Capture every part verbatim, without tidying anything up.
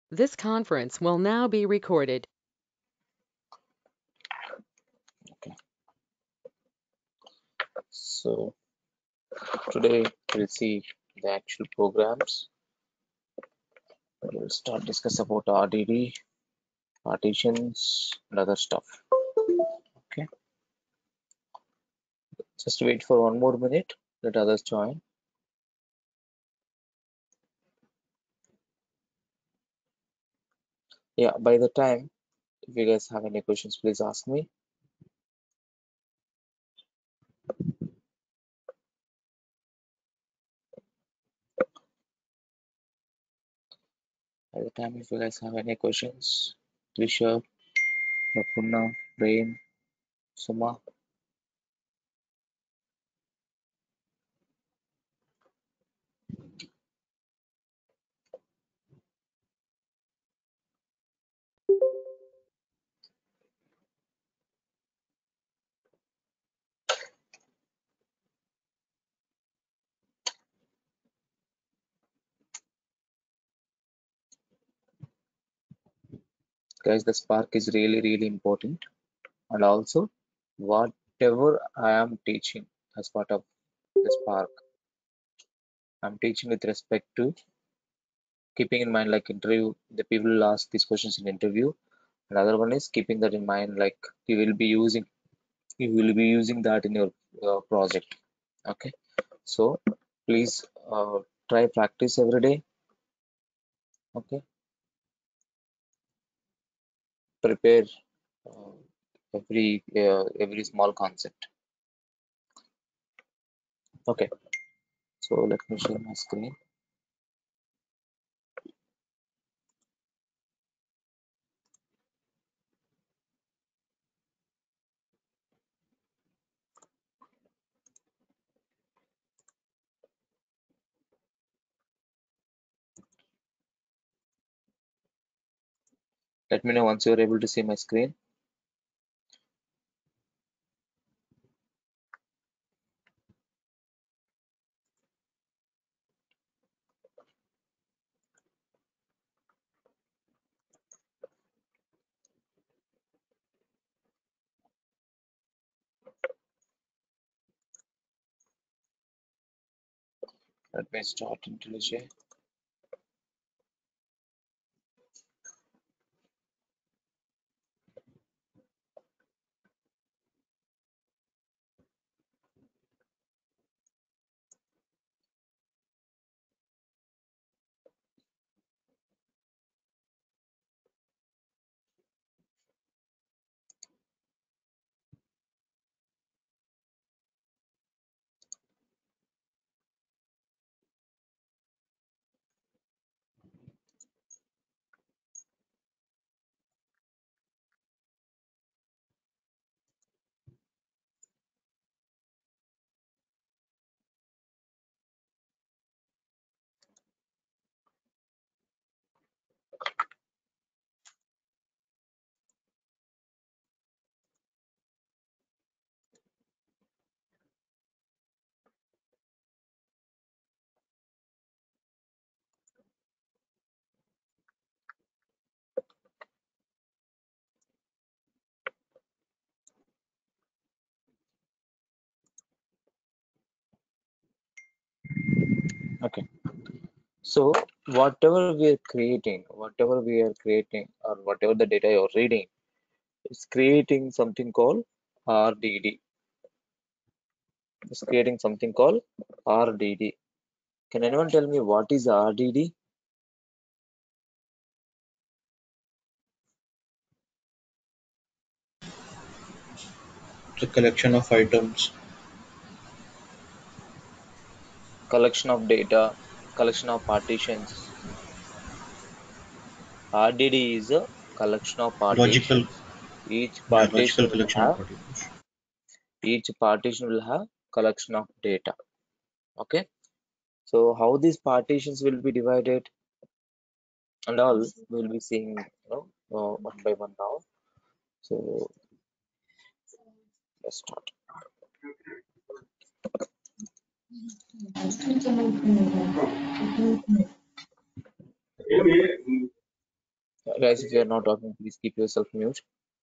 This conference will now be recorded. Okay. So today we'll see the actual programs. We'll start discuss about R D D, partitions, and other stuff. Okay. Just wait for one more minute. Let others join. Yeah. By the time, if you guys have any questions, please ask me. By the time, if you guys have any questions, Trisha, Prapunna, Prem, Suma. Guys, the Spark is really, really important. And also, whatever I am teaching as part of the Spark, I'm teaching with respect to keeping in mind like interview, the people will ask these questions in interview. Another one is keeping that in mind, like you will be using, you will be using that in your uh, project. Okay, so please uh, try practice every day. Okay, prepare uh, every uh, every small concept. Okay, so let me share my screen. Let me know once you're able to see my screen. Let me start IntelliJ. Okay, so whatever we are creating, whatever we are creating, or whatever the data you're reading, it's creating something called R D D. It's creating something called R D D. Can anyone tell me what is R D D? The collection of items. Collection of data, collection of partitions. R D D is a collection of Logical, partitions. Each yeah, logical partition will collection of have particles. each partition will have collection of data. Okay, so how these partitions will be divided and all we'll be seeing, you know, uh, one by one now. So let's start. Guys, if you are not talking, please keep yourself mute.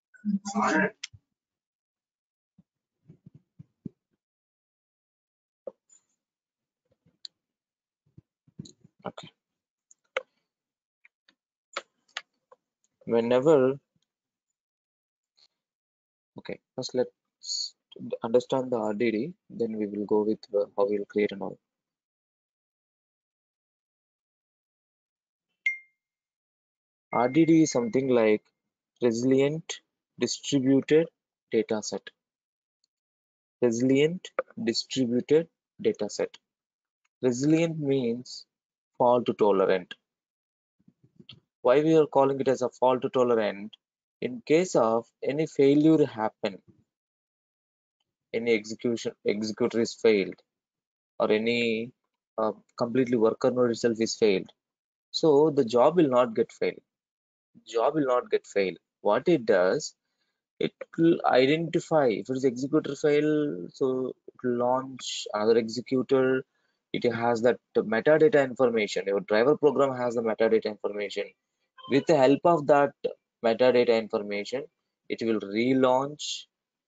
Okay. Whenever, okay, first let's understand the R D D, then we will go with uh, how we'll create and all. R D D is something like resilient distributed data set. Resilient distributed data set. Resilient means fault tolerant. Why we are calling it as a fault tolerant? In case of any failure happen, any execution executor is failed, or any uh, completely worker node itself is failed, so the job will not get failed. Job will not get failed. What it does, it will identify if it is executor fail, so it will launch another executor. It has that metadata information. Your driver program has the metadata information. With the help of that metadata information, it will relaunch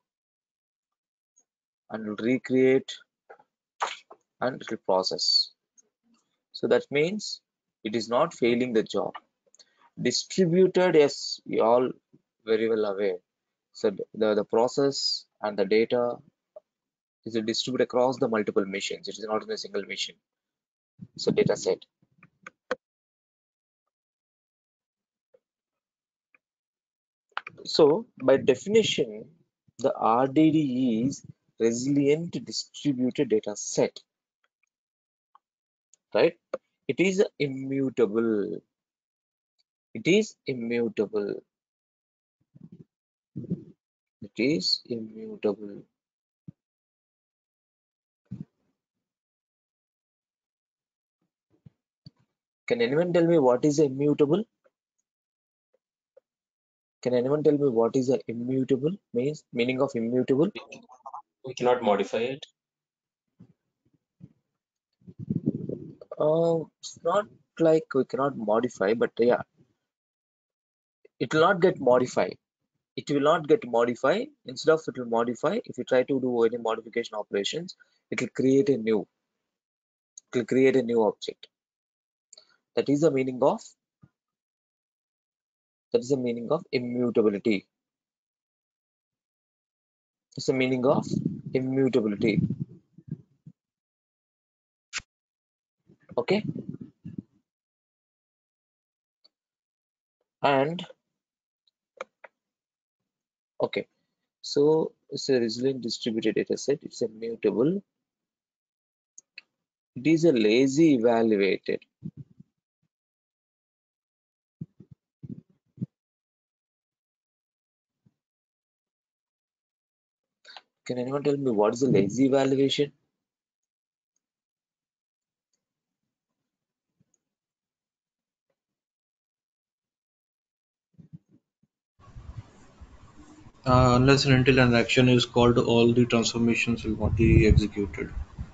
and will recreate and it will process. So that means it is not failing the job. Distributed, yes, we all very well aware. So the, the process and the data is distributed across the multiple machines. It is not in a single machine. So data set. So by definition, the R D D is resilient distributed data set, right? It is immutable. It is immutable. It is immutable. Can anyone tell me what is immutable? Can anyone tell me what is a immutable means? Meaning of immutable? We cannot modify it. Uh, it's not like we cannot modify, but yeah, it will not get modified. It will not get modified. Instead of it will modify, if you try to do any modification operations, it will create a new. It will create a new object. That is the meaning of. That is the meaning of immutability. It's the meaning of immutability. Okay. And okay. So it's a resilient distributed data set. It's immutable. It is a lazy evaluated. Can anyone tell me what is a lazy evaluation? Uh, unless and until an action is called, all the transformations will not be executed.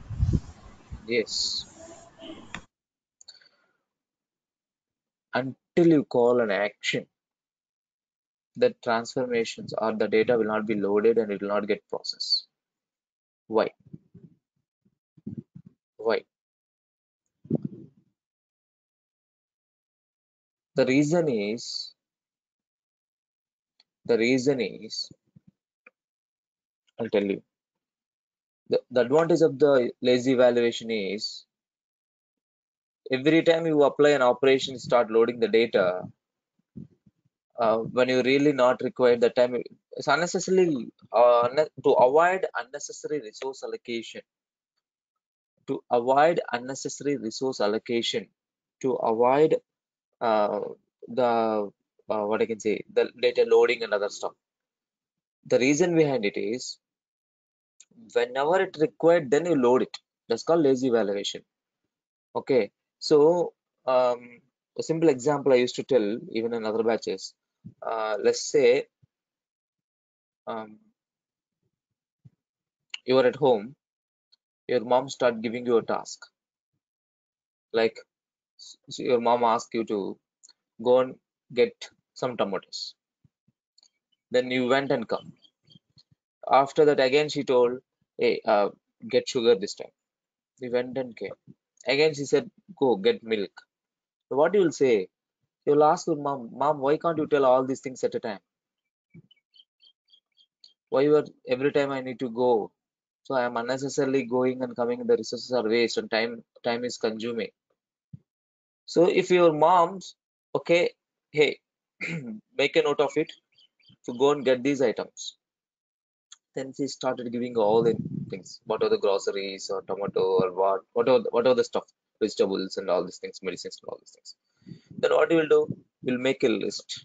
Yes. Until you call an action, the transformations or the data will not be loaded and it will not get processed. Why? Why? The reason is, the reason is, I'll tell you. The, the advantage of the lazy evaluation is, every time you apply an operation, start loading the data, uh, when you really not require the time, it's unnecessarily, uh, to avoid unnecessary resource allocation, to avoid unnecessary resource allocation, to avoid uh, the, uh, what I can say, the data loading and other stuff. The reason behind it is, whenever it required, then you load it. That's called lazy evaluation. Okay, so um, a simple example I used to tell even in other batches. Uh, let's say um, you are at home, your mom start giving you a task. Like, so your mom asks you to go and get some tomatoes. Then you went and come. After that, again she told, hey, uh, get sugar this time. We went and came. Again she said, go get milk. So what you will say? You will ask your mom, mom, why can't you tell all these things at a time? Why you are every time I need to go? So I am unnecessarily going and coming. The resources are waste and time time is consuming. So if your mom's okay, hey, make a note of it to go and get these items. Then she started giving all the things. What are the groceries or tomato or what? What are the, what are the stuff? Vegetables and all these things, medicines and all these things. Then what you will do? You'll make a list.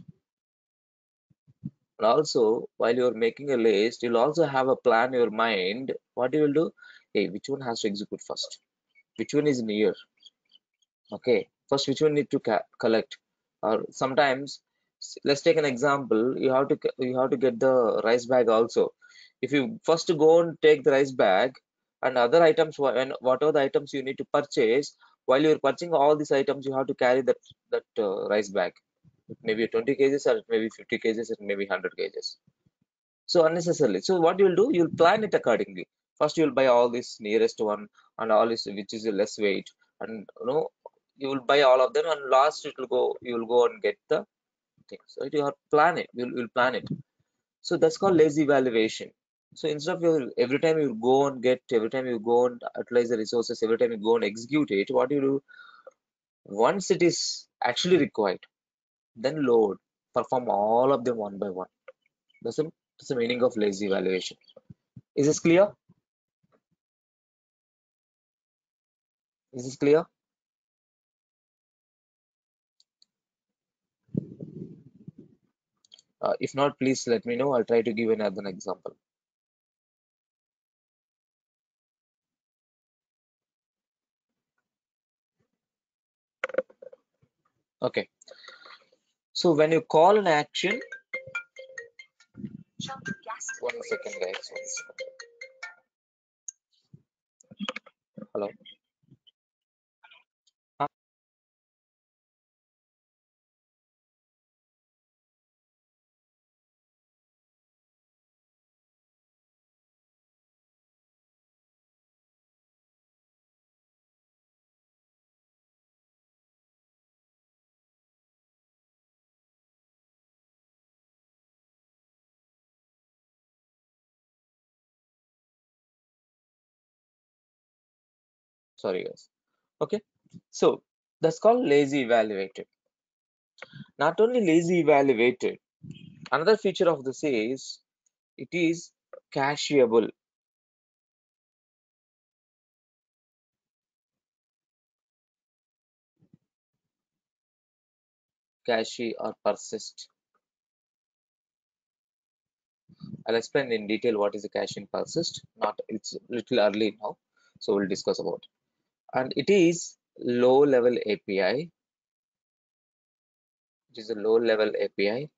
And also, while you're making a list, you'll also have a plan in your mind. What you will do? Hey, which one has to execute first? Which one is near? Okay, first which one need to collect? Or sometimes, let's take an example. You have to you have to get the rice bag also. If you first go and take the rice bag and other items, when whatever the items you need to purchase, while you're purchasing all these items, you have to carry that that uh, rice bag. It may be twenty kgs or it may be fifty kgs, it may be one hundred kgs. So unnecessarily. So what you'll do, you'll plan it accordingly. First you'll buy all this nearest one and all this which is a less weight, and you know you will buy all of them, and last it will go you will go and get the things. So you have plan it. You'll, you'll plan it. So that's called lazy evaluation. So instead of your every time you go and get, every time you go and utilize the resources, every time you go and execute it, what you do, once it is actually required, then load, perform all of them one by one. That's the, that's the meaning of lazy evaluation. Is this clear? Is this clear? Uh, if not, please let me know. I'll try to give another example. Okay. So when you call an action, one second, guys. One second. Hello. Huh? Sorry, guys. Okay. So that's called lazy evaluated. Not only lazy evaluated, another feature of this is it is cacheable. Cache or persist. I'll explain in detail what is a cache and persist. Not it's little early now, so we'll discuss about it. And it is low level A P I. It is a low level A P I.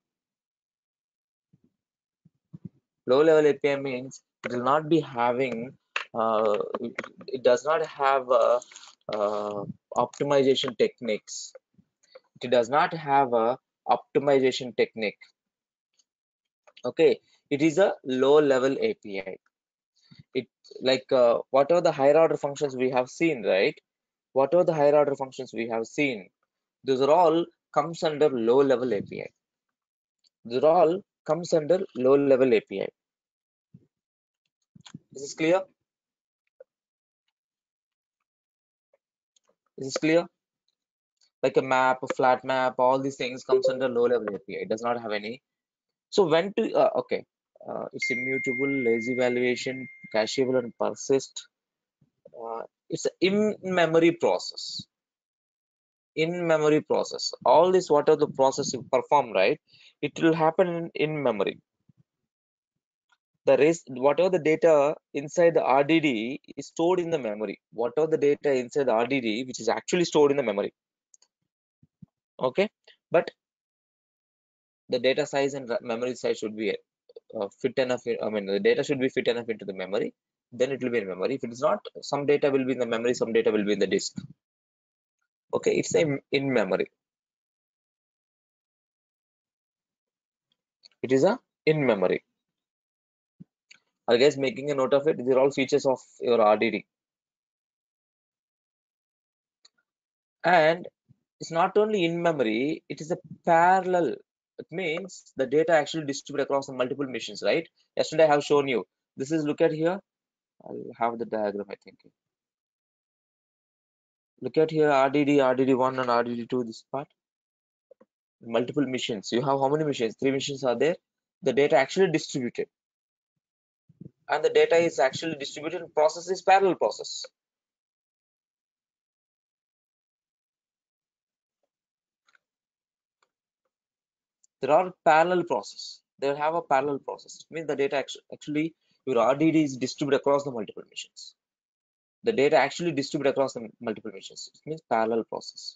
Low level A P I means it will not be having uh, it does not have uh, uh, optimization techniques. It does not have a optimization technique. Okay, it is a low level A P I. It like uh, what are the higher order functions we have seen, right? What are the higher order functions we have seen? Those are all comes under low level A P I. Those are all comes under low level A P I. Is this clear? Is this clear? Like a map, a flat map, all these things comes under low level A P I. It does not have any. So when to uh, okay, uh, it's immutable, lazy evaluation, cacheable, and persist. Uh, it's an in-memory process. In-memory process. All this, what are the process you perform, right? It will happen in, in memory. The rest, whatever the data inside the R D D is stored in the memory. Whatever the data inside the R D D, which is actually stored in the memory. Okay, but the data size and memory size should be uh, fit enough. I mean, the data should be fit enough into the memory. Then it will be in memory. If it is not, some data will be in the memory, some data will be in the disk. Okay, it's a in memory. It is a in memory. Are you guys making a note of it? These are all features of your R D D. And it's not only in memory, it is a parallel. It means the data actually distribute across the multiple machines, right? Yesterday I have shown you. This is, look at here. I'll have the diagram, I think. Look at here, R D D, R D D one and R D D two, this part. Multiple machines. You have how many machines? Three machines are there. The data actually distributed. And the data is actually distributed and process is parallel process. There are parallel process. They have a parallel process. It means the data actually, your R D D is distributed across the multiple machines. The data actually distributed across the multiple machines. It means parallel process.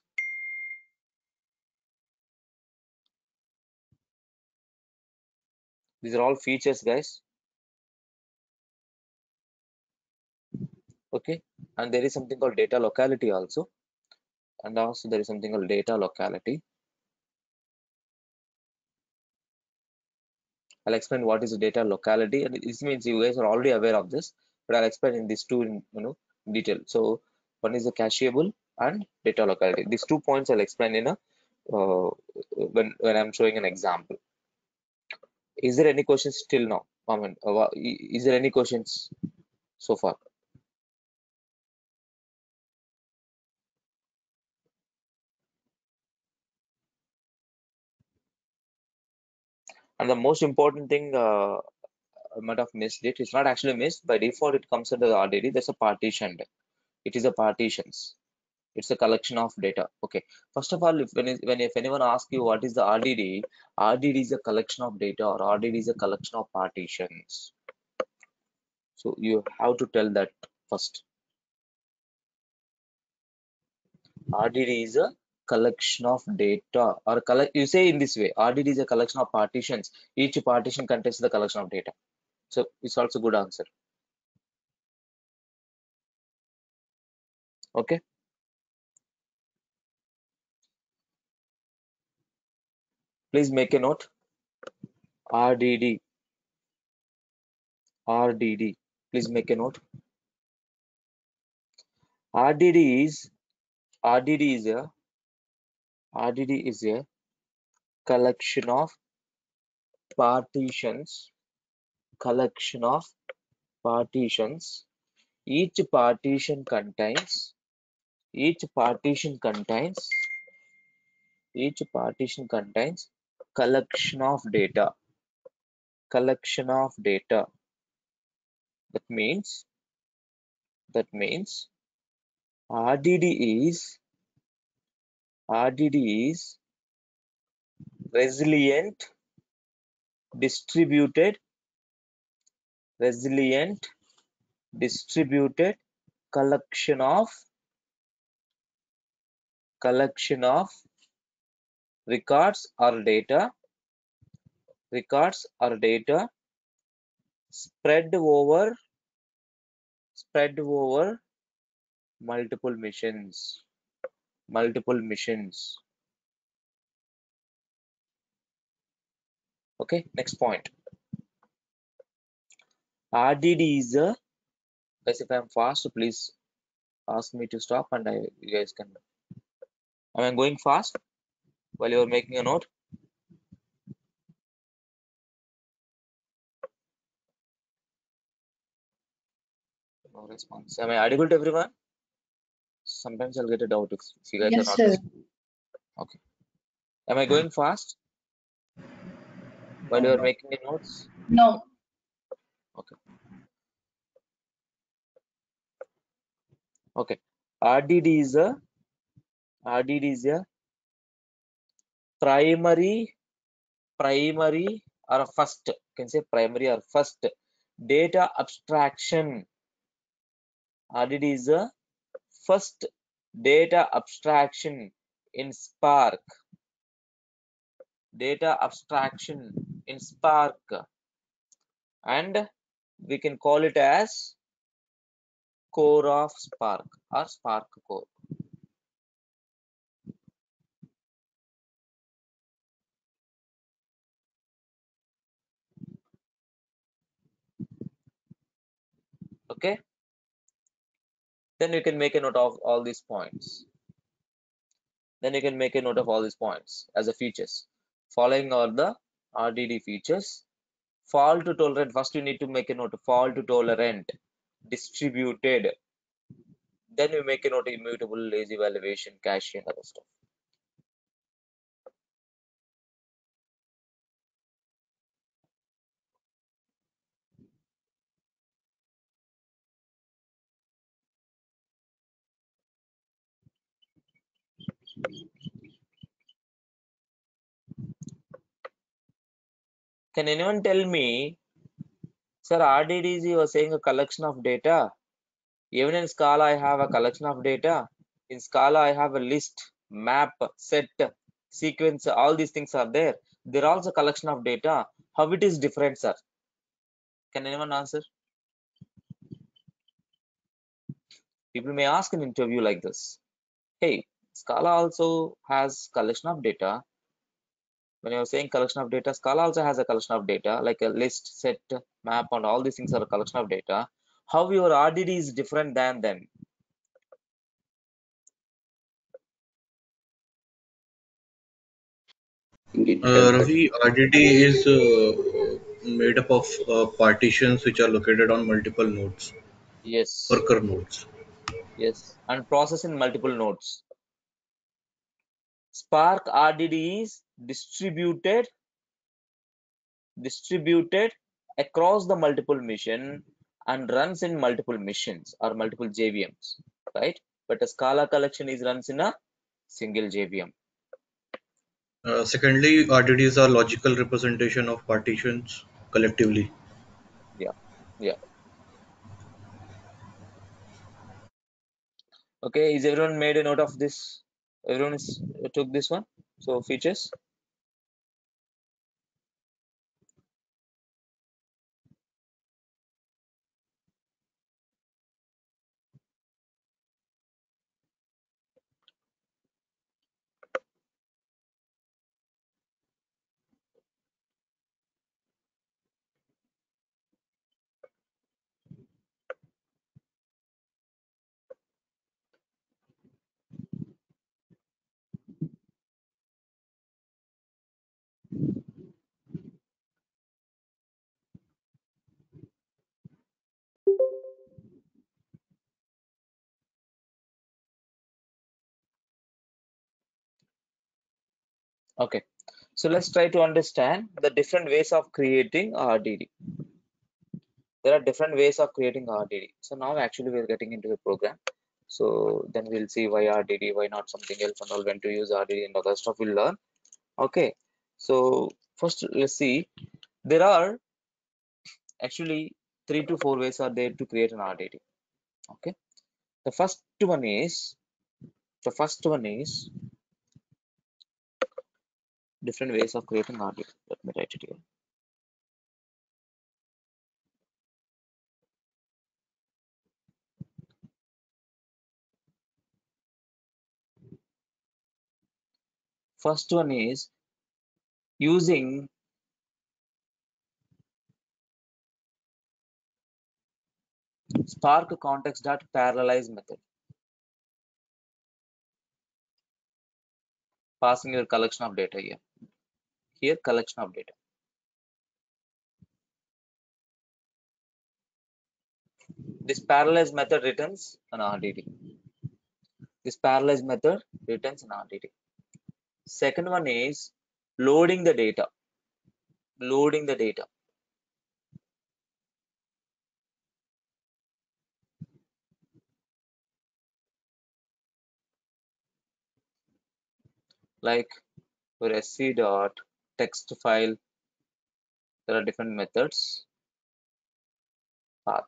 These are all features, guys. Okay. And there is something called data locality also. And also there is something called data locality. I'll explain what is data locality, and this means you guys are already aware of this, but I'll explain in these two in you know detail. So one is the cacheable and data locality. These two points I'll explain in a uh, when when I'm showing an example. Is there any questions till now? I mean, uh, is there any questions so far? And the most important thing, uh, I might have missed it. It's not actually missed. By default, it comes under the R D D. There's a partition. It is a partitions. It's a collection of data. Okay. First of all, if when, when if anyone asks you what is the R D D, R D D is a collection of data, or R D D is a collection of partitions. So you have to tell that first. R D D is a collection of data, or collect. You say in this way, R D D is a collection of partitions. Each partition contains the collection of data. So it's also a good answer. Okay. Please make a note. R D D. R D D. Please make a note. R D D is R D D is a R D D is a collection of partitions. Collection of partitions. Each partition contains. Each partition contains. Each partition contains collection of data. Collection of data. That means. That means. R D D is. R D D is resilient, distributed, resilient, distributed collection of collection of records or data records or data spread over spread over multiple missions multiple missions. Okay, next point. R D D is a, guys, if I'm fast, please ask me to stop and I you guys can. Am I going fast while you're making a note? No response. Am I audible to everyone? Sometimes I'll get a doubt if you guys Yes, are not sir. listening. Okay. Am I going fast while you're making the notes? No. Okay. Okay. R D D is a R D D is a primary primary or first, you can say primary or first data abstraction. R D D is a first data abstraction in Spark. Data abstraction in Spark, and we can call it as core of Spark or Spark core. Okay, then you can make a note of all these points. Then you can make a note of all these points as a features. Following are the R D D features. Fault tolerant, first you need to make a note of fault tolerant, distributed. Then you make a note of immutable, lazy evaluation, cache, and other stuff. Can anyone tell me, sir, R D D Z was saying a collection of data. Even in Scala, I have a collection of data. In Scala, I have a list, map, set, sequence, all these things are there. They're also a collection of data. How it is different, sir? Can anyone answer? People may ask an interview like this. Hey, Scala also has collection of data. When you're saying collection of data, Scala also has a collection of data, like a list, set, map, and all these things are a collection of data. How your R D D is different than them? It Uh, helps us. Ravi, R D D is uh, made up of uh, partitions which are located on multiple nodes, Yes, worker nodes. yes, and process in multiple nodes. Spark R D D is distributed, distributed across the multiple mission and runs in multiple missions or multiple J V Ms, right? But a Scala collection is runs in a single J V M. Uh, secondly, R D Ds are logical representation of partitions collectively. Yeah, yeah. Okay, is everyone made a note of this? Everyone is took this one. So features. Okay, so let's try to understand the different ways of creating R D D. There are different ways of creating R D D. So now actually we're getting into the program. So then we'll see why R D D, why not something else, and all when to use R D D and other stuff we'll learn. Okay, so first let's see. There are actually three to four ways are there to create an R D D. Okay, the first one is the first one is different ways of creating R D D. Let me write it here. First one is using Spark context dot parallelize method, passing your collection of data here. Here collection of data. This parallelize method returns an R D D. This parallelize method returns an R D D. Second one is loading the data. Loading the data. Like for sc dot text file, there are different methods. Path.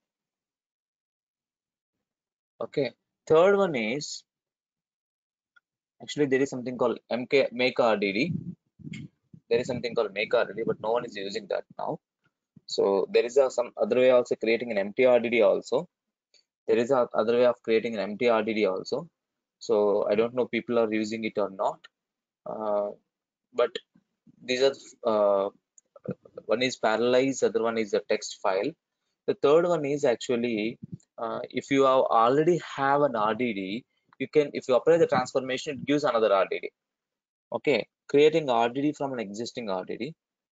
Okay. Third one is actually there is something called M K make R D D. There is something called make R D D, but no one is using that now. So there is a, some other way also creating an empty R D D also. There is a other way of creating an empty R D D also. So I don't know people are using it or not. Uh, but these are uh, one is parallelize, other one is a text file. The third one is actually uh, if you have already have an R D D, you can, if you apply the transformation, it gives another R D D. Okay, creating R D D from an existing R D D.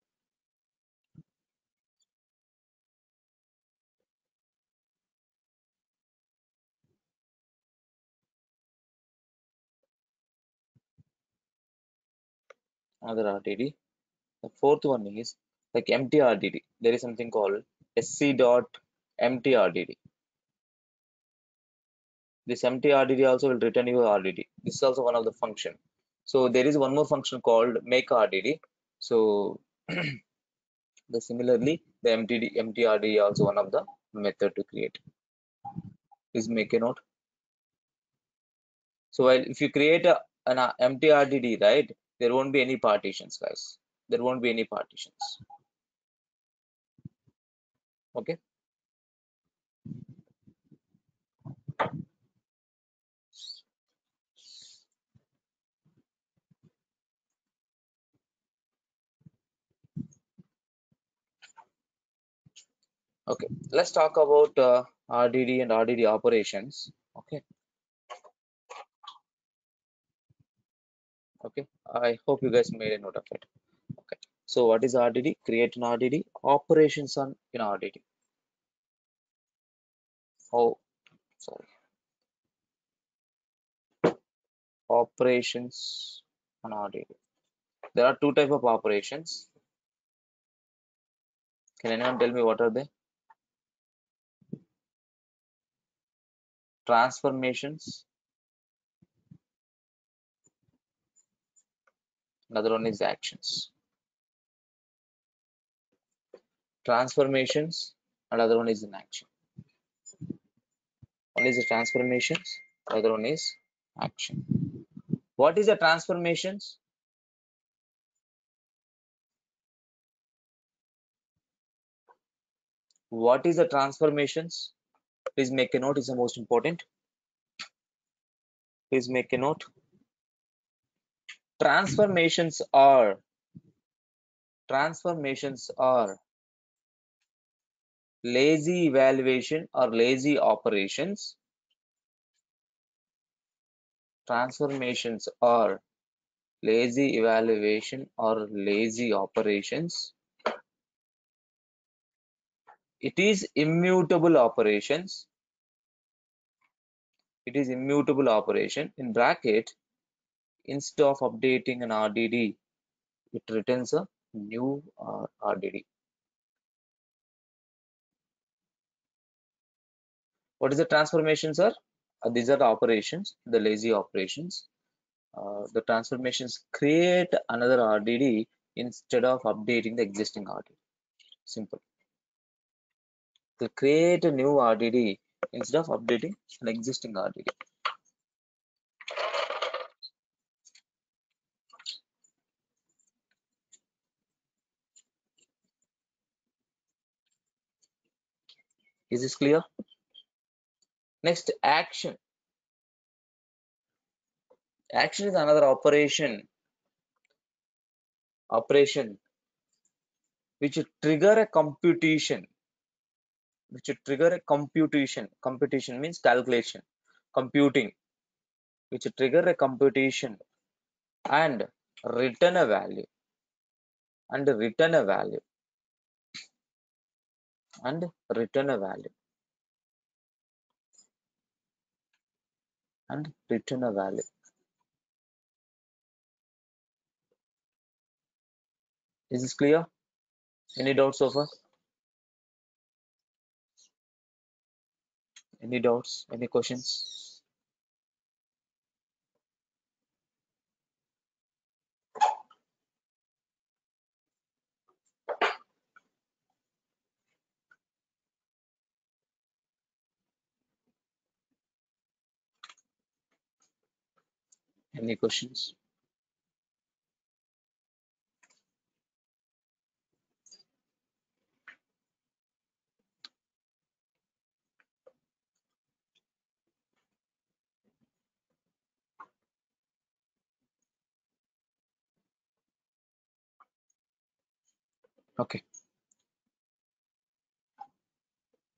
Another R D D. The fourth one is like empty R D D. There is something called sc dot empty R D D. This empty R D D also will return you R D D. This is also one of the function. So there is one more function called make R D D. So the similarly the empty empty R D D also one of the method to create. Please make a note. So while if you create a, an uh, empty R D D, right, there won't be any partitions, guys. There won't be any partitions. Okay. Okay. Let's talk about uh, R D D and R D D operations. Okay. Okay. I hope you guys made a note of it. Okay. So what is R D D? Create an R D D. Operations on in R D D. Oh, sorry. Operations on R D D. There are two type of operations. Can anyone tell me what are they? Transformations. Another one is actions. Transformations. Another one is an action. One is the transformations. Other one is action. What is the transformations? What is the transformations? Please make a note. Is the most important. Please make a note. Transformations are transformations are lazy evaluation or lazy operations. Transformations are lazy evaluation or lazy operations. It is immutable operations. It is immutable operation. In bracket, instead of updating an R D D, it returns a new uh, R D D. What is the transformations are? Uh, these are the operations, the lazy operations. Uh, the transformations create another R D D instead of updating the existing R D D. Simple. To create a new R D D instead of updating an existing R D D. Is this clear? Next, action. Action is another operation operation which trigger a computation which trigger a computation computation means calculation, computing, which trigger a computation and return a value and return a value and return a value and return a value. Is this clear? Any doubts so far? Any doubts? Any questions? Any questions? Okay.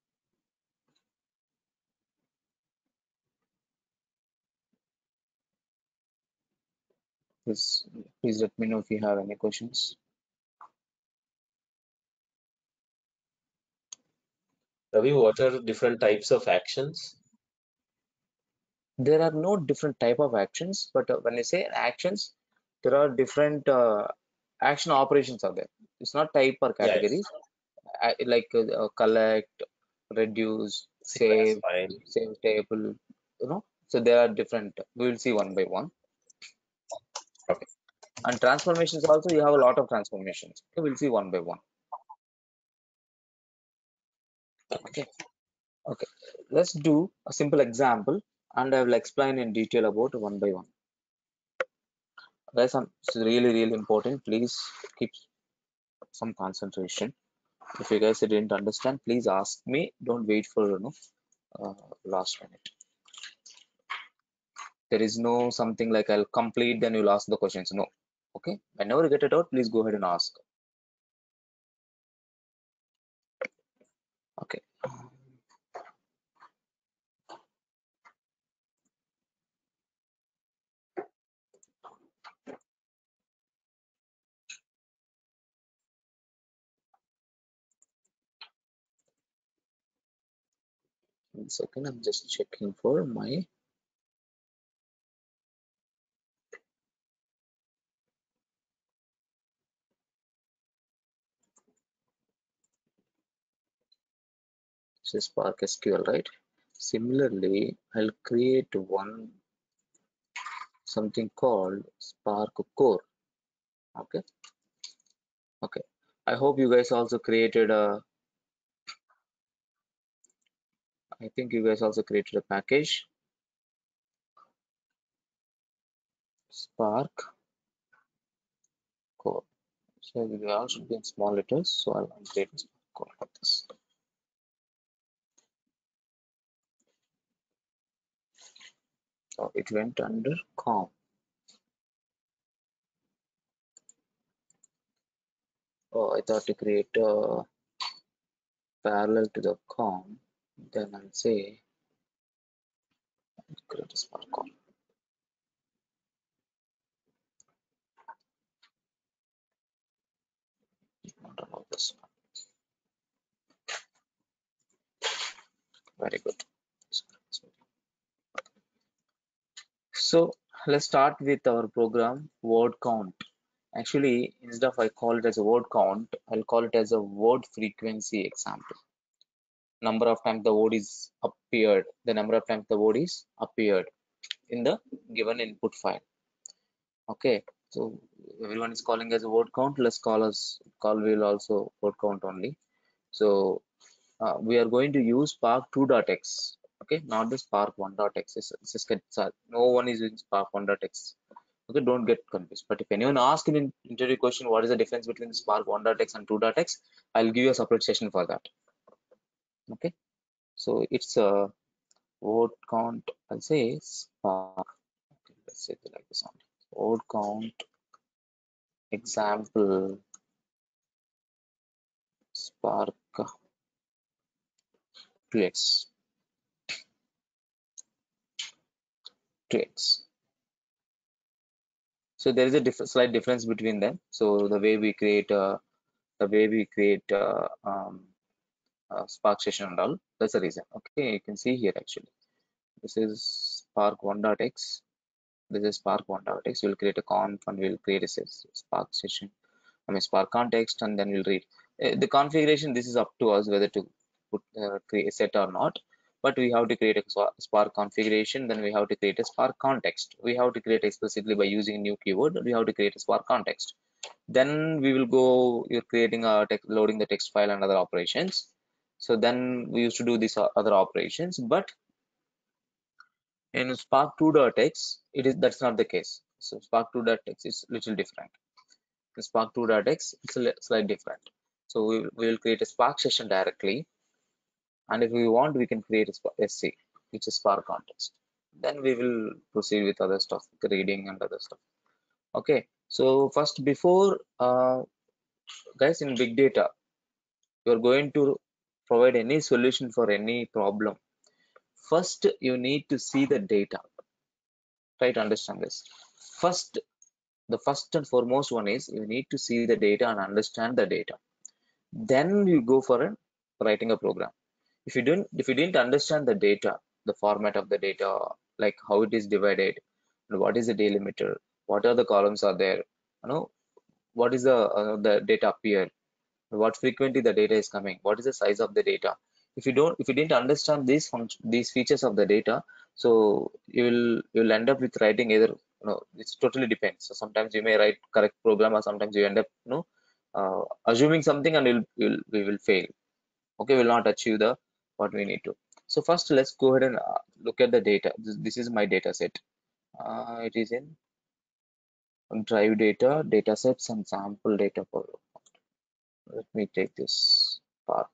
Please, please let me know if you have any questions. Ravi, what are different types of actions? There are no different type of actions, but uh, when I say actions, there are different uh, action operations are there. It's not type or Yes. categories. I, like uh, uh, collect, reduce, Save as save, file. save table, you know. So there are different. We will see one by one. Okay. And transformations also, you have a lot of transformations. Okay, we'll see one by one. Okay. Okay. Let's do a simple example, and I will explain in detail about one by one. Guys, um, it's really really important. Please keep some concentration. If you guys didn't understand, please ask me. Don't wait for you know uh, last minute. There is no something like I'll complete, then you'll ask the questions. No. Okay. Whenever you get it out, please go ahead and ask. Okay. One second. I'm just checking for my. This is Spark S Q L, right? Similarly, I'll create one something called Spark Core. Okay. Okay. I hope you guys also created a. I think you guys also created a package. Spark Core. So they all should be in small letters. So I'll create a Spark Core like this. So it went under com. Oh, I thought to create a parallel to the com. Then I'll say create a Spark Core. Not about this one. Very good. So let's start with our program word count. Actually, instead of I call it as a word count, I'll call it as a word frequency example. Number of times the word is appeared, the number of times the word is appeared in the given input file. Okay, so everyone is calling as a word count. Let's call us call will also word count only. So uh, we are going to use Spark two.x. Okay, not the Spark one.x. It's, it's, it's, no one is using Spark one.x. Okay, don't get confused. But if anyone asks in an interview question, what is the difference between Spark one.x and two.x, I'll give you a separate session for that. Okay, so it's a word count. I'll say Spark. Okay, let's say it like this one. Word count example Spark two x. two x. So there is a diff slight difference between them. So the way we create, uh, the way we create uh, um, uh, Spark session and all. That's the reason. Okay, you can see here actually. This is Spark one.x. This is Spark one.x. We'll create a conf and we'll create a Spark session. I mean Spark context, and then we'll read uh, the configuration. This is up to us whether to put uh, create a set or not. But we have to create a Spark configuration. Then we have to create a Spark context. We have to create explicitly by using a new keyword. We have to create a Spark context. Then we will go. You're creating a text, loading the text file and other operations. So then we used to do these other operations, but in Spark two.x, it is that's not the case. So Spark two.x is little different. In Spark two.x, it's a slightly different. So we, we will create a Spark session directly, and if we want, we can create a Spark S C, which is Spark context. Then we will proceed with other stuff, reading and other stuff. Okay. So first, before uh, guys, in big data, you are going to provide any solution for any problem. First, you need to see the data. Try to understand this. First, The first and foremost one is you need to see the data and understand the data. Then you go for a, writing a program. If you didn't, if you didn't understand the data, the format of the data, like how it is divided, and what is the delimiter, what are the columns are there, you know, what is the uh, the data appear, what frequently the data is coming, what is the size of the data. If you don't, if you didn't understand these function, these features of the data, so you will you will end up with writing either, you know, it's totally depends. So sometimes you may write correct program, or sometimes you end up, you know, uh, assuming something, and you'll, you'll we will fail. Okay, will not achieve the what we need to. So first let's go ahead and uh, look at the data. This, this is my data set. Uh, it is in drive data, data sets, and sample data for. Let me take this path.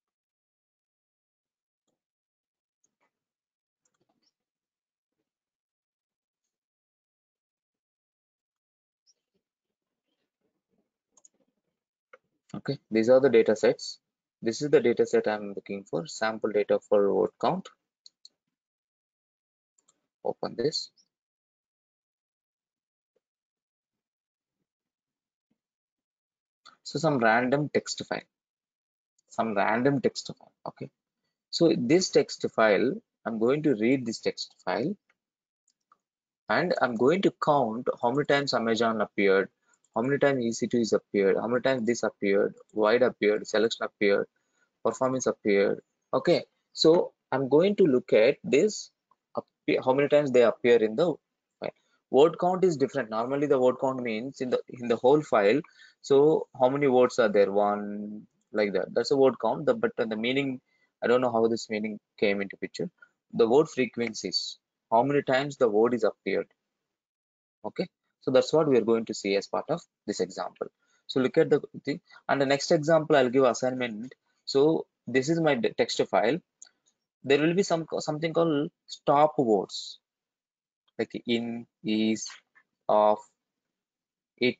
Okay, these are the data sets. This is the data set I'm looking for. Sample data for word count. Open this. So some random text file. Some random text file. Okay. So this text file, I'm going to read this text file, and I'm going to count how many times Amazon appeared, how many times E C two is appeared, how many times this appeared, wide appeared, selection appeared, performance appeared. Okay, so I'm going to look at this, how many times they appear in the file. Word count is different. Normally the word count means in the in the whole file, so how many words are there, one, like that, that's a word count. The but the meaning, I don't know how this meaning came into picture. The word frequencies, how many times the word is appeared. Okay, so that's what we are going to see as part of this example. So look at the thing, and the next example I'll give assignment. So this is my text file. There will be some something called stop words, like in, is, of, it,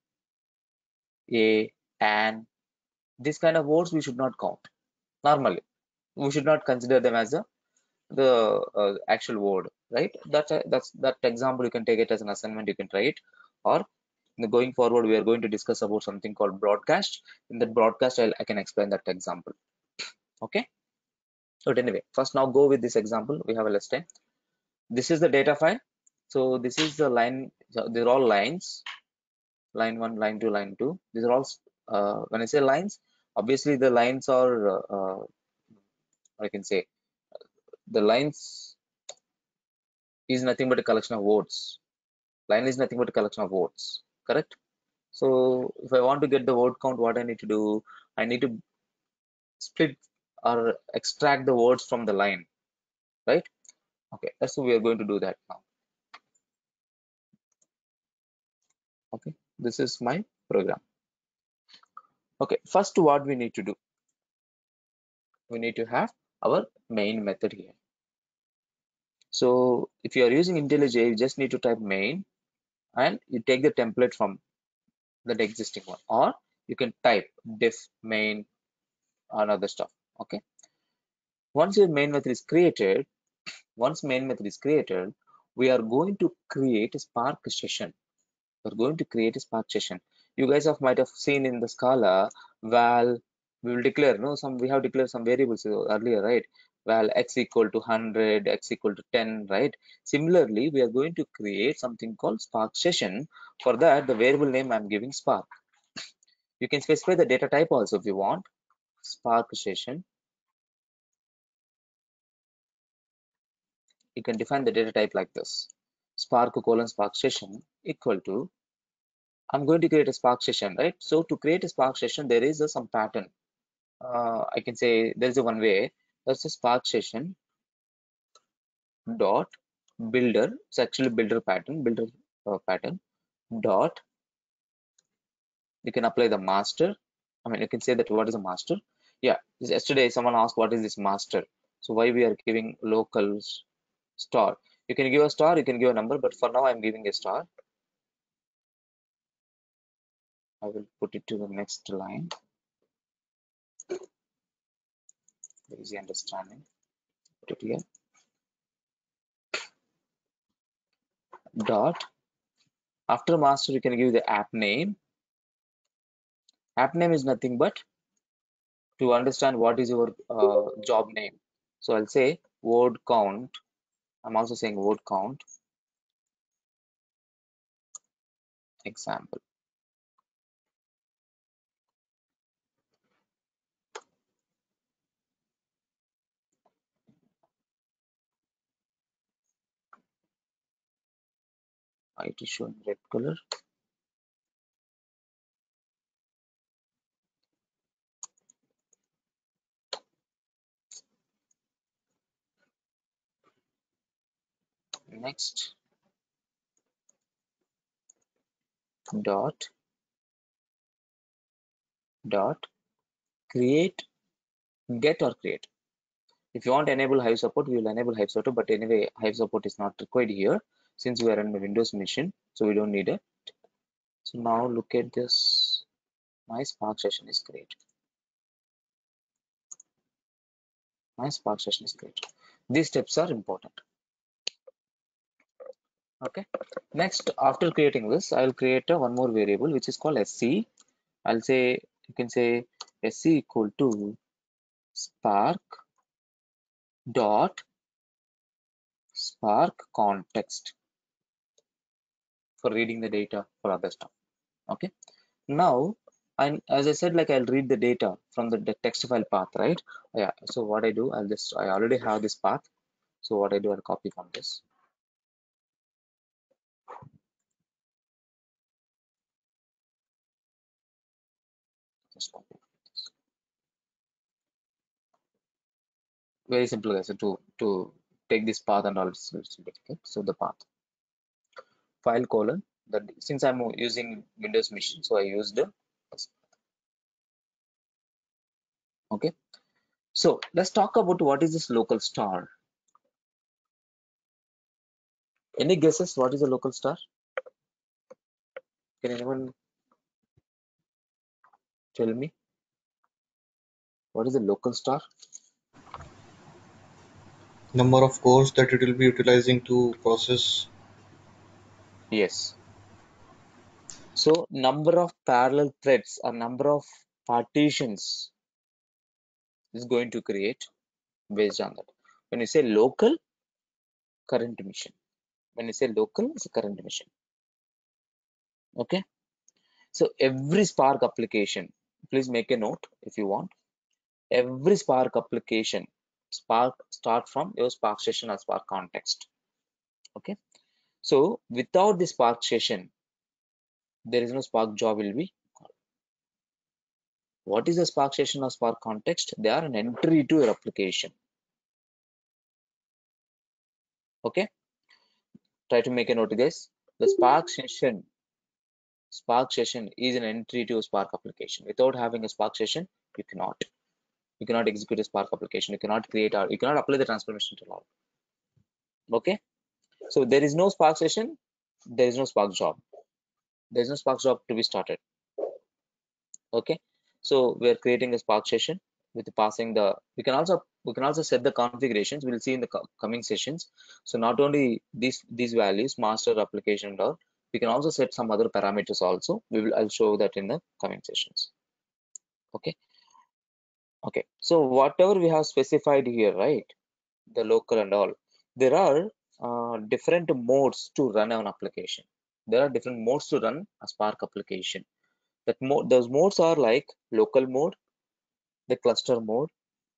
a, and this kind of words we should not count. Normally we should not consider them as a the uh, actual word, right? That's a, that's that example. You can take it as an assignment, you can try it. Or going forward, we are going to discuss about something called broadcast. In that broadcast, I'll, I can explain that example. Okay, but anyway, first now go with this example. We have a less time. This is the data file. So this is the line. So they're all lines. Line one, line two, line two. These are all. Uh, when I say lines, obviously the lines are. Uh, uh, I can say the lines is nothing but a collection of words. Line is nothing but a collection of words. Correct. So if I want to get the word count, what I need to do? I need to split or extract the words from the line, right? Okay, that's what we are going to do that now. Okay, this is my program. Okay, first what we need to do, we need to have our main method here. So if you are using IntelliJ, you just need to type main and you take the template from that existing one, or you can type def main and other stuff. Okay, once your main method is created, once main method is created, we are going to create a Spark session. We're going to create a Spark session. You guys have might have seen in the Scala, val, we will declare, no, some we have declared some variables earlier, right? Val x equal to one hundred, x equal to ten, right? Similarly, we are going to create something called Spark session. For that, the variable name I'm giving Spark. You can specify the data type also if you want. Spark session. You can define the data type like this: Spark colon Spark session equal to. I'm going to create a Spark session, right? So to create a Spark session, there is a, some pattern. Uh, I can say there is a one way. That's a Spark session dot builder. It's actually builder pattern, builder uh, pattern dot. You can apply the master. I mean, you can say that what is a master? Yeah. Yesterday someone asked what is this master. So why we are giving locals star? You can give a star, you can give a number, but for now I'm giving a star. I will put it to the next line. Easy understanding. Put it here. Dot After master, you can give the app name. App name is nothing but to understand what is your uh, job name. So I'll say word count. I'm also saying word count example. It is shown red color. Next dot dot create get or create. If you want to enable Hive support, we will enable Hive support, but anyway, Hive support is not required here since we are in a Windows machine, so we don't need it. So now look at this. My Spark session is created. My Spark session is created. These steps are important. Okay. Next, after creating this, I will create a one more variable which is called sc. I'll say you can say sc equal to spark dot spark context for reading the data for other stuff. Okay. Now, and as I said, like I'll read the data from the, the text file path, right? Yeah. So what I do, I'll just I already have this path. So what I do, I'll copy from this. Just copy this. Very simple, guys. So to to take this path and all, it's, it's difficult. So the path file colon. That since I'm using Windows machine, so I used the okay. So let's talk about what is this local star. Any guesses? What is a local star? Can anyone tell me what is a local star? Number of cores that it will be utilizing to process. Yes. So number of parallel threads or number of partitions is going to create based on that. When you say local, current mission. When you say local, it's a current mission. Okay. So every Spark application, please make a note if you want. Every Spark application, Spark start from your Spark session or Spark context. Okay. So without the Spark session, there is no Spark job will be. What is a Spark session or Spark context? They are an entry to your application. Okay. Try to make a note, guys. The Spark session, Spark session is an entry to a Spark application. Without having a Spark session, you cannot. You cannot execute a Spark application. You cannot create or you cannot apply the transformation to log. Okay. So there is no Spark session. There is no Spark job. There is no Spark job to be started. Okay. So we are creating a Spark session with passing the. We can also we can also set the configurations. We'll see in the co coming sessions. So not only these these values, master application or we can also set some other parameters also. We will I'll show that in the coming sessions. Okay. Okay. So whatever we have specified here, right? The local and all. There are uh, different modes to run an application. There are different modes to run a Spark application. That mode, those modes are like local mode, the cluster mode.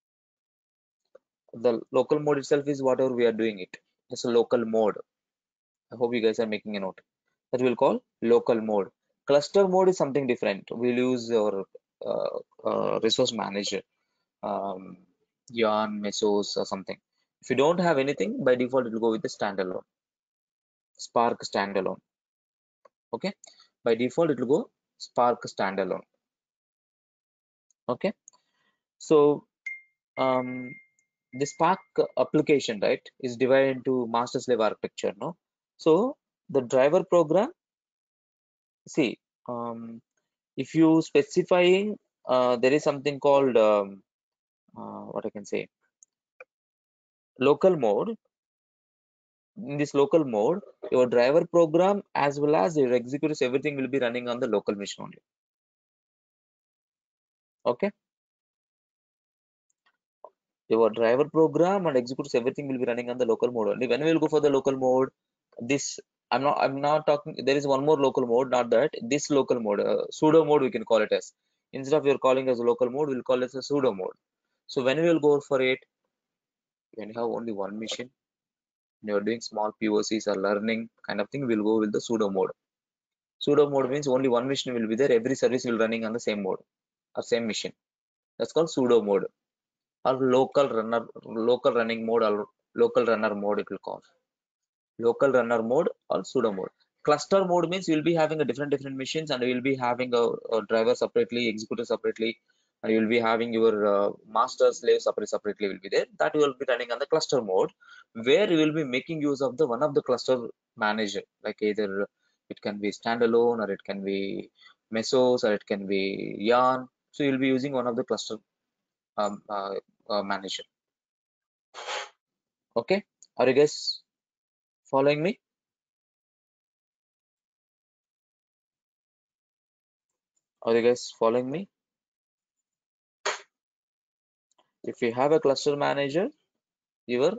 The local mode itself is whatever we are doing it. It's a local mode. I hope you guys are making a note. That we'll call local mode. Cluster mode is something different. We'll use our uh, uh, resource manager, um, Yarn, Mesos, or something. If you don't have anything, by default, it will go with the standalone. Spark standalone. Okay. By default, it will go Spark standalone. Okay. So, um, the Spark application, right, is divided into master slave architecture. No. So the driver program. See, um, if you specifying, uh, there is something called um, uh, what I can say, local mode. In this local mode, Your driver program as well as your executors, everything will be running on the local machine only. Okay. Your driver program and executors, everything will be running on the local mode only. When we will go for the local mode, this I'm not I'm not talking. There is one more local mode, not that this local mode, uh, pseudo mode we can call it as. Instead of you're calling as a local mode, we'll call it a pseudo mode. So when we will go for it, when you have only one machine, when you're doing small P O Cs or learning kind of thing, we'll go with the pseudo mode. Pseudo mode means only one machine will be there. Every service will running on the same mode or same machine. That's called pseudo mode or local runner, local running mode or local runner mode it will call. Local runner mode or pseudo mode. Cluster mode means you'll be having a different different machines and you'll be having a, a driver separately, executor separately, and you'll be having your uh, master slave separate separately will be there. That will be running on the cluster mode, where you will be making use of the one of the cluster manager, like either it can be standalone or it can be Mesos or it can be Yarn. So you'll be using one of the cluster um, uh, uh, manager. Okay, are you guys following me? Are you guys following me? If you have a cluster manager, your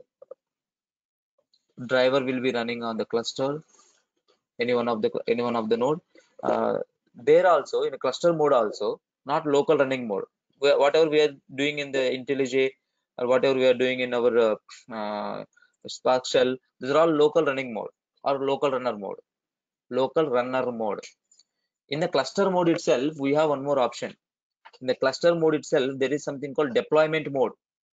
driver will be running on the cluster, any one of the any one of the node. Uh, there also in a cluster mode also, not local running mode. Where, whatever we are doing in the IntelliJ or whatever we are doing in our uh, uh, Spark Shell, these are all local running mode or local runner mode. Local runner mode. In the cluster mode itself, we have one more option. In the cluster mode itself, there is something called deployment mode,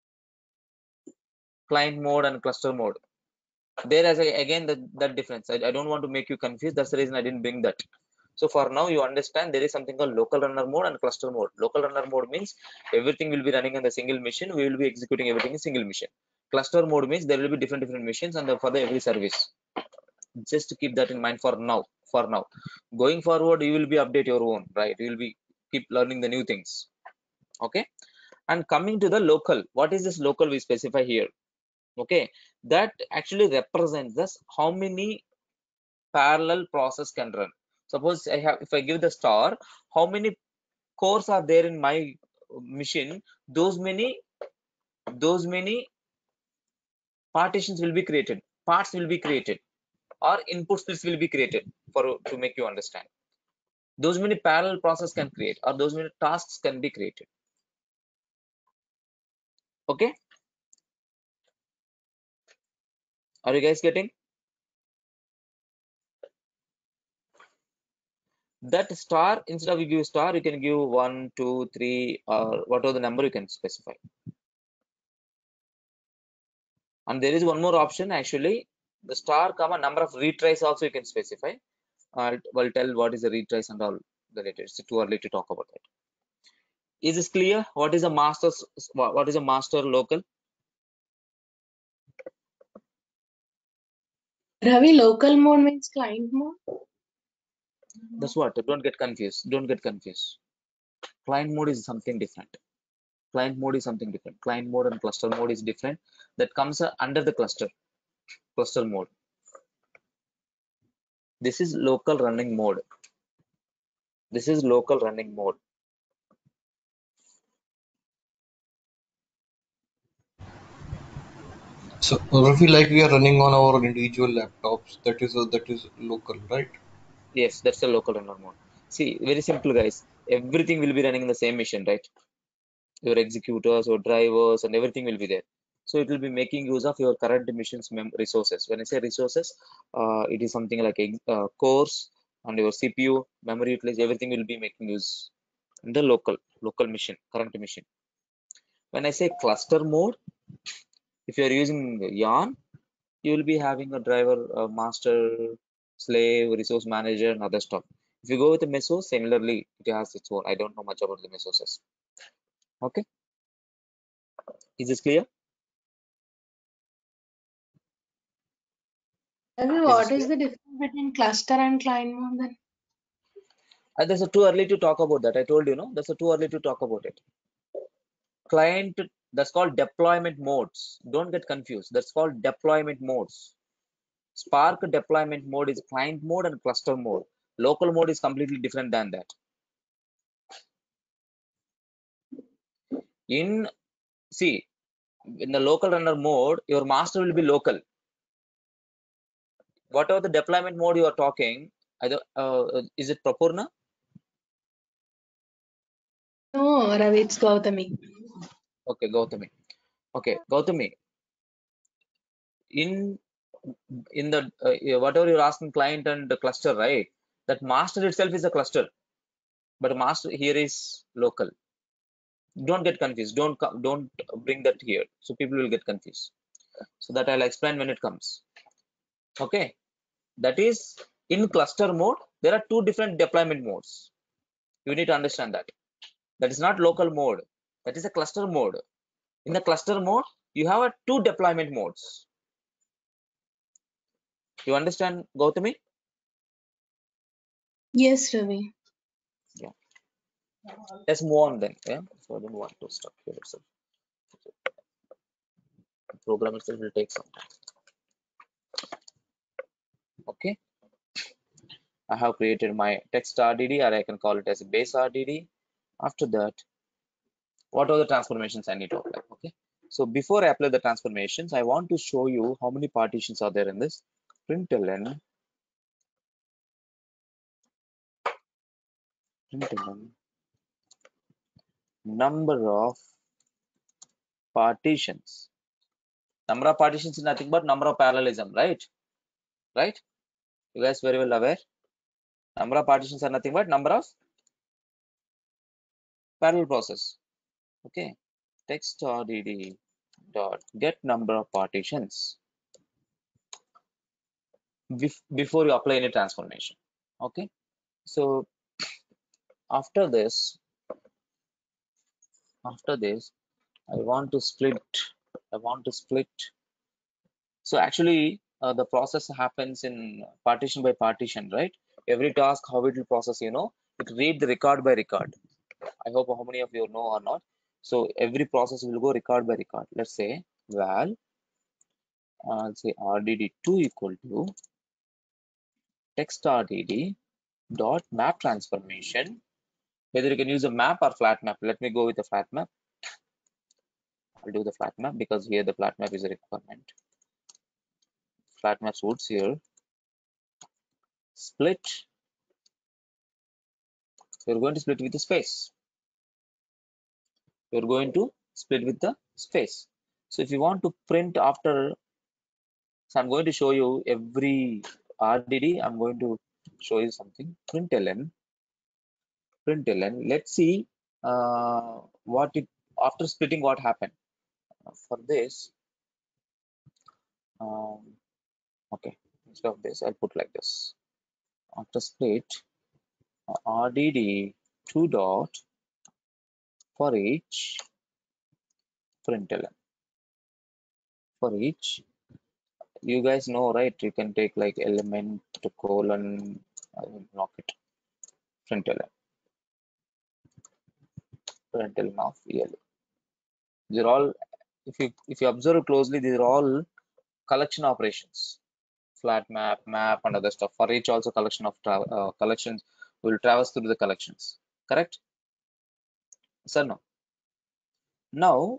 client mode and cluster mode. There as again that, that difference. I, I don't want to make you confused. That's the reason I didn't bring that. So for now you understand there is something called local runner mode and cluster mode. Local runner mode means everything will be running on the single machine. We will be executing everything in single machine. Cluster mode means there will be different different machines and for the every service. Just to keep that in mind for now. For now, going forward, you will be update your own, right? You will be keep learning the new things. Okay. And coming to the local, what is this local we specify here? Okay, that actually represents this how many parallel process can run. Suppose I have, if I give the star, how many cores are there in my machine? Those many, those many partitions will be created, parts will be created, or input splits will be created for to make you understand. Those many parallel process can create, or those many tasks can be created. Okay, are you guys getting? That star, instead of you give star, you can give one, two, three, or whatever the number you can specify. And there is one more option actually, the star comma number of retries also you can specify. I'll, I'll tell what is the retries and all the later. It's too early to talk about that. Is this clear? What is a master? What is a master local? Ravi, local mode means client mode? That's what. Don't get confused. Don't get confused. Client mode is something different. Client mode is something different. Client mode and cluster mode is different. That comes under the cluster. Cluster mode. This is local running mode. This is local running mode. So Rafi, like we are running on our individual laptops, that is a, that is local, right? Yes, that's a local runner mode. See, very simple, guys. Everything will be running in the same machine, right? Your executors, your drivers, and everything will be there. So it will be making use of your current machine's resources. When I say resources, uh, it is something like a uh, cores and your C P U, memory utilization, everything will be making use in the local local machine, current machine. When I say cluster mode, if you are using Yarn, you will be having a driver, a master, slave, resource manager, and other stuff. If you go with the Mesos, similarly, it has its own. I don't know much about the Mesos. Okay, is this clear? Ravi, Is what this is clear? the difference between cluster and client mode then? Uh, that's a too early to talk about that. I told you, no, that's a too early to talk about it. Client, that's called deployment modes. Don't get confused. That's called deployment modes. Spark deployment mode is client mode and cluster mode. Local mode is completely different than that. In see, in the local runner mode, your master will be local. Whatever the deployment mode you are talking, either uh, is it Prapurna? No, Ravi, it's Gautami. Okay, Gautami. Okay, Gautami. In in the uh, whatever you're asking client and the cluster, right? That master itself is a cluster, but master here is local. Don't get confused. Don't don't bring that here, so people will get confused. So that I'll explain when it comes. Okay, that is in cluster mode. There are two different deployment modes. You need to understand that. That is not local mode. That is a cluster mode. In the cluster mode, you have a two deployment modes. You understand, Gautami? Yes, Ravi. Yeah. Let's move on then. Yeah. So I don't want to stop here itself. The program itself will take some time. Okay. I have created my text R D D, or I can call it as a base R D D. After that, what are the transformations I need to apply? Okay. So before I apply the transformations, I want to show you how many partitions are there in this. Println println number of partitions. Number of partitions is nothing but number of parallelism, right? Right? You guys very well aware. Number of partitions are nothing but number of parallel process. Okay. Text R D D dot get number of partitions before you apply any transformation. Okay. So after this, after this, I want to split. I want to split. So actually, uh, the process happens in partition by partition, right? Every task, how it will process, you know, it read the record by record. I hope how many of you know or not. So every process will go record by record. Let's say val, uh, say R D D two equal to text R D D dot map transformation. Whether you can use a map or flat map. Let me go with a flat map. I'll do the flat map because here the flat map is a requirement. Flat map suits here. Split. You're going to split with the space. You're going to split with the space. So if you want to print after, so I'm going to show you every R D D. I'm going to show you something. Println. Println. Let's see uh, what it after splitting what happened. For this, um, okay. Instead of this, I'll put like this. After split, uh, R D D two dot for each println. For each, you guys know, right? You can take like element colon, I will block it. Println. Println of E L E. They're all, if you if you observe closely, these are all collection operations. Flat map, map, and other stuff. For each also collection of uh, collections will traverse through the collections. Correct? Sir, no. Now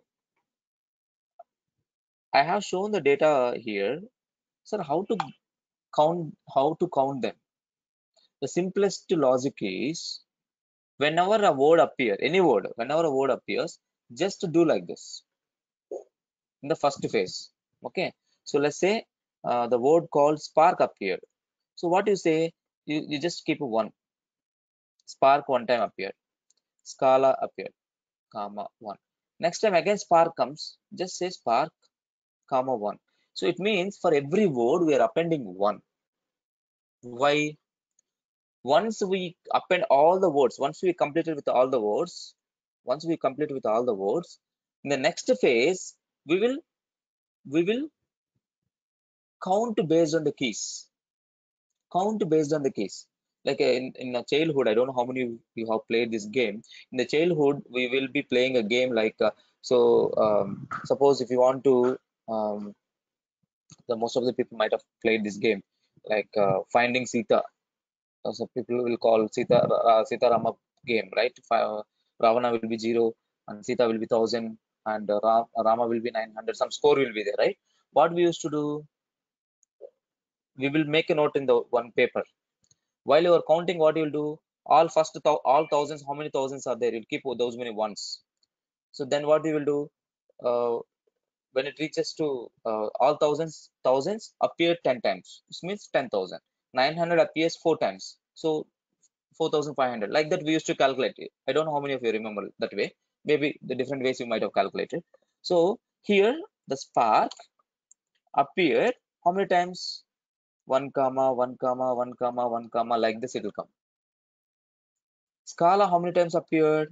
I have shown the data here. Sir, how to count? How to count them? The simplest logic is whenever a word appears, any word, whenever a word appears, just do like this in the first phase. Okay. So let's say uh, the word called spark appeared. So what you say? You, you just keep one. Spark one time appeared. Scala appeared. Comma one. Next time again spark comes, just say spark comma one. So it means for every word we are appending one. Why? Once we append all the words, once we completed with all the words, once we complete with all the words, in the next phase we will we will count based on the keys. Count based on the keys. Like in in a childhood, I don't know how many of you have played this game. In the childhood, we will be playing a game like uh, so. Um, suppose if you want to um, The most of the people might have played this game, like uh, finding Sita. Uh, so people will call Sita uh, Sita Rama game, right? Fi- Ravana will be zero and Sita will be thousand and uh, Ram, Rama will be nine hundred. Some score will be there, right? What we used to do, we will make a note in the one paper. While you are counting, what you will do, all first thou all thousands, how many thousands are there? You'll keep those many ones. So then what we will do, uh, when it reaches to uh, all thousands, thousands appear ten times. This means ten thousand. nine hundred appears four times. So four thousand five hundred. Like that, we used to calculate it. I don't know how many of you remember that way. Maybe the different ways you might have calculated. So here the spark appeared how many times? one comma, one comma, one comma, one comma, like this it will come. Scala how many times appeared?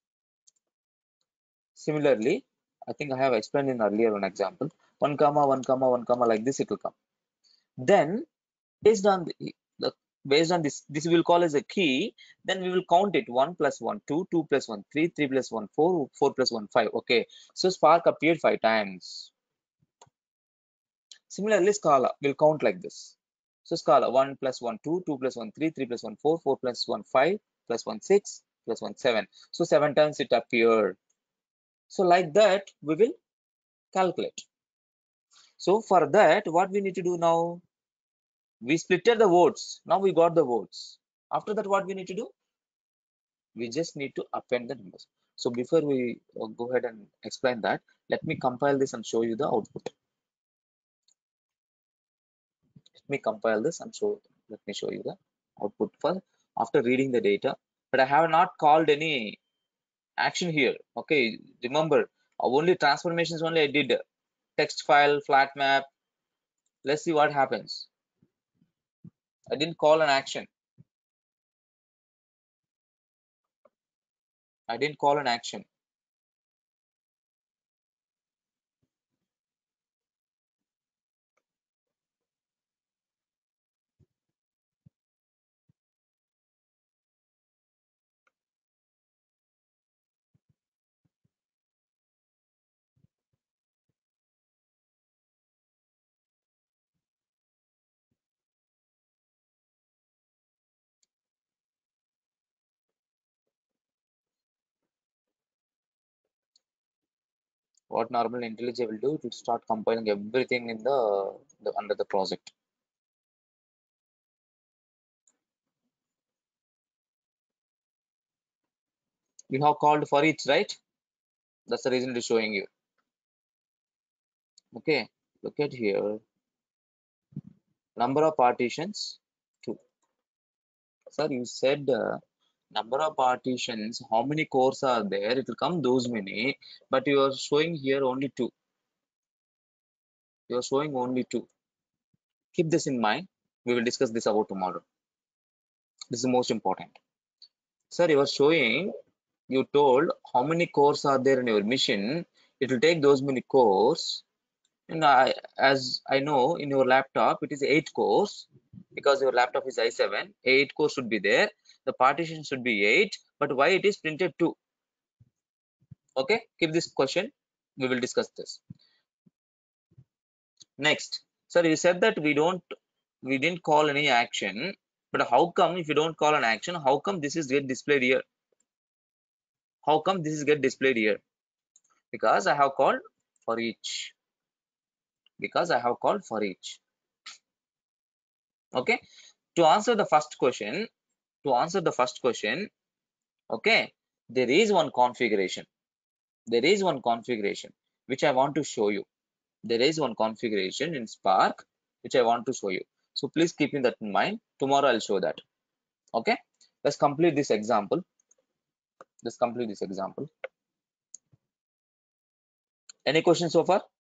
Similarly, I think I have explained in earlier one example. one comma, one comma, one comma, like this it will come. Then based on the, the based on this, this we will call as a key. Then we will count it: one plus one, two, two plus one, three, three plus one, four, four plus one, five. Okay, so spark appeared five times. Similarly, Scala will count like this. So Scala one plus one, two, two plus one, three, three plus one, four, four plus one, five, plus one, six, plus one, seven. So seven times it appeared. So like that we will calculate. So for that, what we need to do now? We splitted the votes. Now we got the votes. After that, what we need to do? We just need to append the numbers. So before we uh, go ahead and explain that, let me compile this and show you the output. Let me compile this and show. Let me show you the output first after reading the data. But I have not called any action here. Okay, remember only transformations only I did. Text file, flat map. Let's see what happens. I didn't call an action. I didn't call an action. What normal IntelliJ will do, it will start compiling everything in the, the under the project. You have called for each, right? That's the reason it is showing you. Okay, look at here. Number of partitions, two. Sir, you said uh, number of partitions, how many cores are there? It will come those many, but you are showing here only two. You are showing only two. Keep this in mind. We will discuss this about tomorrow. This is the most important. Sir, you are showing, you told how many cores are there in your machine. It will take those many cores. And I, as I know, in your laptop, it is eight cores because your laptop is i seven. Eight cores should be there. The partition should be eight, but why it is printed two? Okay, keep this question. We will discuss this. Next, sir, you said that we don't, we didn't call any action, but how come if you don't call an action, how come this is get displayed here? How come this is get displayed here? Because I have called for each. Because I have called for each. Okay, to answer the first question, to answer the first question, okay, there is one configuration. There is one configuration which I want to show you. There is one configuration in Spark which I want to show you. So please keep that in mind. Tomorrow I'll show that. Okay, let's complete this example. Let's complete this example. Any questions so far?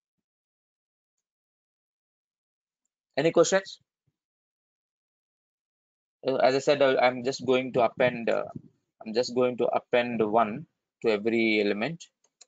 Any questions? Uh, as I said, uh, I'm just going to append. Uh, I'm just going to append one to every element.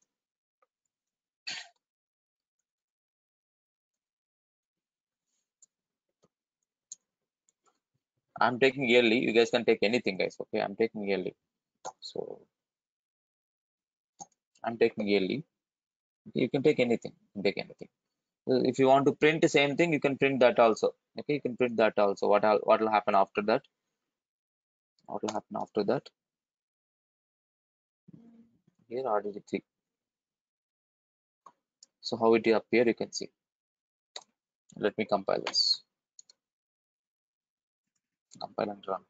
I'm taking yearly. You guys can take anything, guys. Okay, I'm taking yearly. So I'm taking yearly. You can take anything. You can take anything. If you want to print the same thing, you can print that also. Okay, you can print that also. What what will happen after that? What will happen after that? Here R D D three. So how it will appear, you can see. Let me compile this. Compile and run.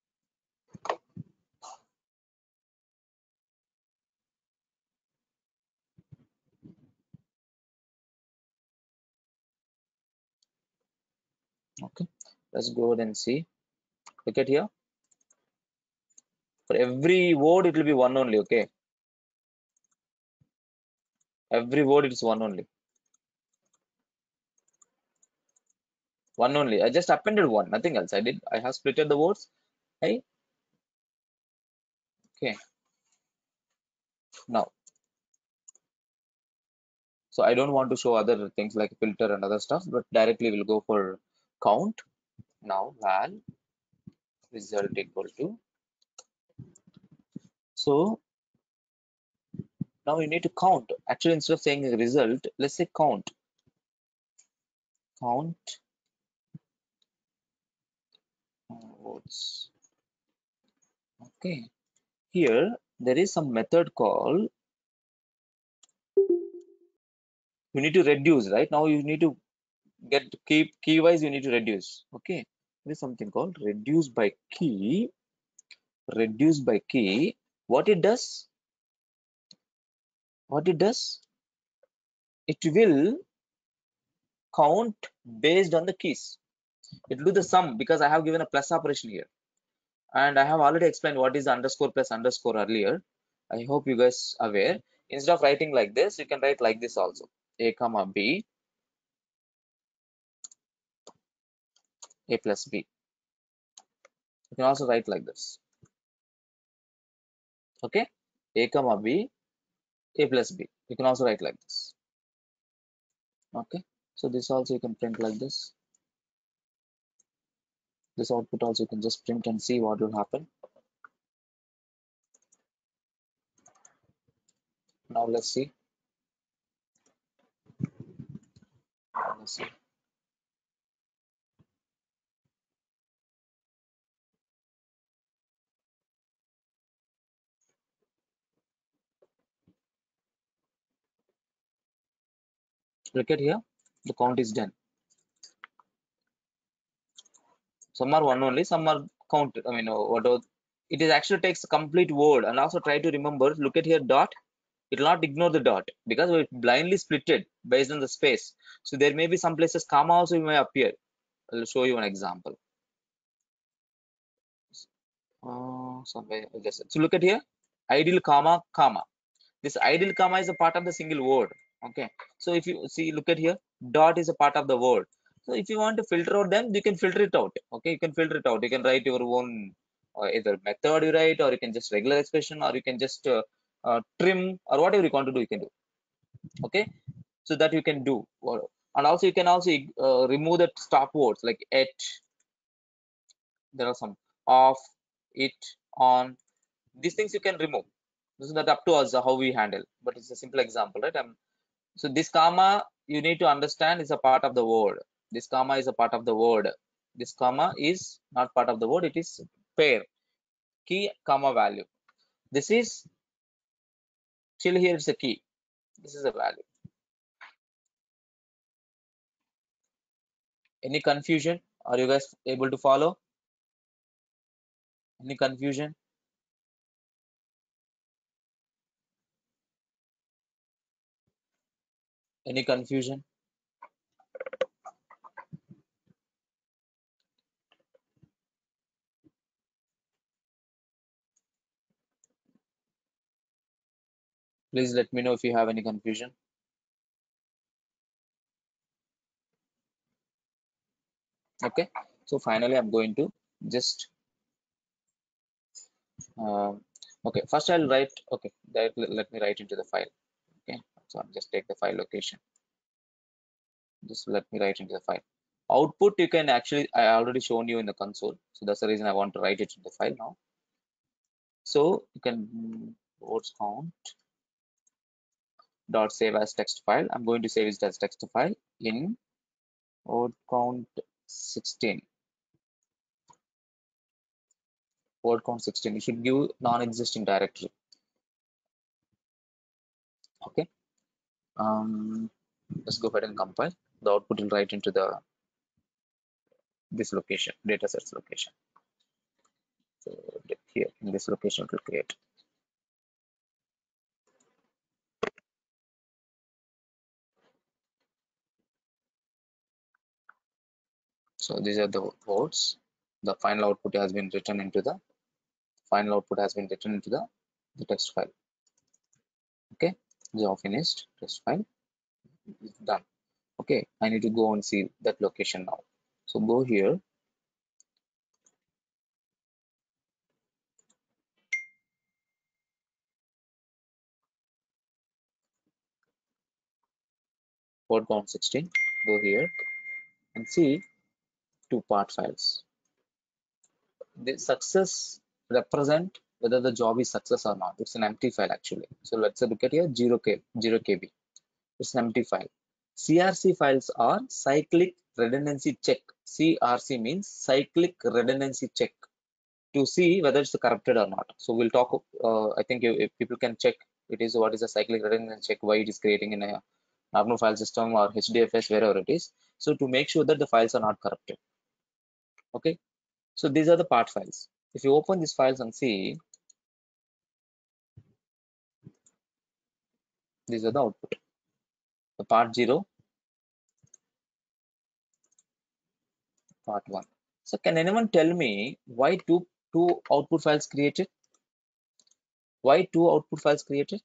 Okay, let's go ahead and see. Look at here. For every word, it will be one only. Okay, every word it is one only. One only. I just appended one, nothing else. I did. I have splitted the words. Hey. Okay. Now, so I don't want to show other things like filter and other stuff, but directly we'll go for count. Now val result equal to. So now you need to count. Actually, instead of saying result, let's say count. Count words. Okay. Here there is some method called. You need to reduce, right? Now you need to get key key wise. You need to reduce. Okay. There is something called reduce by key. Reduce by key. What it does? What it does? It will count based on the keys. It will do the sum because I have given a plus operation here, and I have already explained what is underscore plus underscore earlier. I hope you guys are aware. Instead of writing like this, you can write like this also. A comma B, A plus B. You can also write like this. Okay, A comma B, A plus B. You can also write like this. Okay, so this also you can print like this. This output also you can just print and see what will happen. Now let's see. Let's see. Look at here, the count is done. Some are one only, some are counted. I mean, whatever. It is actually takes a complete word, and also try to remember. Look at here, dot. It will not ignore the dot because it blindly split it based on the space. So there may be some places comma also may appear. I'll show you an example. Uh, somewhere just so look at here, ideal comma comma. This ideal comma is a part of the single word. Okay, so if you see, look at here, dot is a part of the word. So if you want to filter out them, you can filter it out. Okay, you can filter it out. You can write your own uh, either method you write, or you can just regular expression, or you can just uh, uh, trim, or whatever you want to do, you can do. Okay, so that you can do. And also you can also uh, remove the stop words like at. There are some off, it, on. These things you can remove. This is not up to us how we handle, but it's a simple example, right? Um, so this comma you need to understand is a part of the word. This comma is a part of the word. This comma is not part of the word. It is pair, key, comma, value. This is till here. It's a key. This is a value. Any confusion? Are you guys able to follow? Any confusion? Any confusion? Please let me know if you have any confusion. Okay, so finally I'm going to just uh, okay, first I'll write. Okay, that, let me write into the file. Okay, so I'll just take the file location. Just let me write into the file. Output you can actually, I already shown you in the console, so that's the reason I want to write it in the file now. So you can words count dot save as text file. I'm going to save it as text file. in word count sixteen. Word count sixteen. You should give non-existing directory. Okay. Um, let's go ahead and compile. The output will write into the this location, data sets location. So here in this location it will create. So these are the words. The final output has been written into the final output has been written into the, the text file. Okay, job finished, text file is done. Okay, I need to go and see that location now. So go here. Word count sixteen. Go here and see two part files. The success represent whether the job is success or not. It's an empty file actually. So let's look at here zero K zero K B. It's an empty file. C R C files are cyclic redundancy check. C R C means cyclic redundancy check to see whether it's corrupted or not. So we'll talk. Uh, I think if people can check it is what is a cyclic redundancy check, why it is creating in a normal file system or H D F S, wherever it is. So to make sure that the files are not corrupted. Okay. So these are the part files. If you open these files and see, these are the output. The part zero, part one. So can anyone tell me why two two output files created? Why two output files created?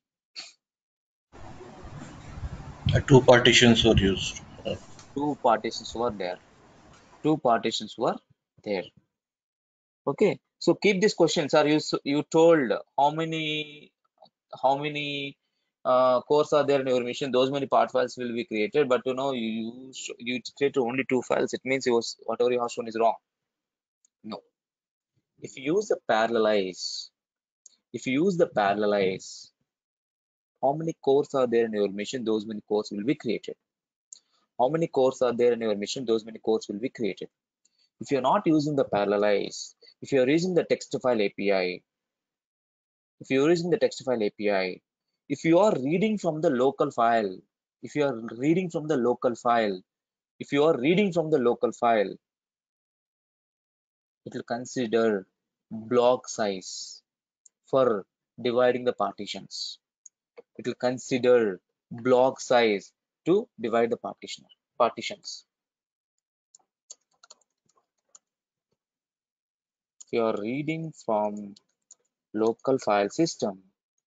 Uh, two partitions were used. Uh, Two partitions were there. Two partitions were there. Okay. So keep these questions. Are you you told how many how many uh, cores are there in your machine? Those many part files will be created. But you know you you created only two files. It means you was whatever you have shown is wrong. No. If you use the parallelize, if you use the parallelize, how many cores are there in your machine? Those many cores will be created. How many cores are there in your machine? Those many cores will be created. If you're not using the parallelize, if you're using the text file A P I, if you're using the text file A P I, if you are reading from the local file, if you are reading from the local file, if you are reading from the local file, it will consider block size for dividing the partitions. It will consider block size to divide the partition partitions. If you are reading from local file system,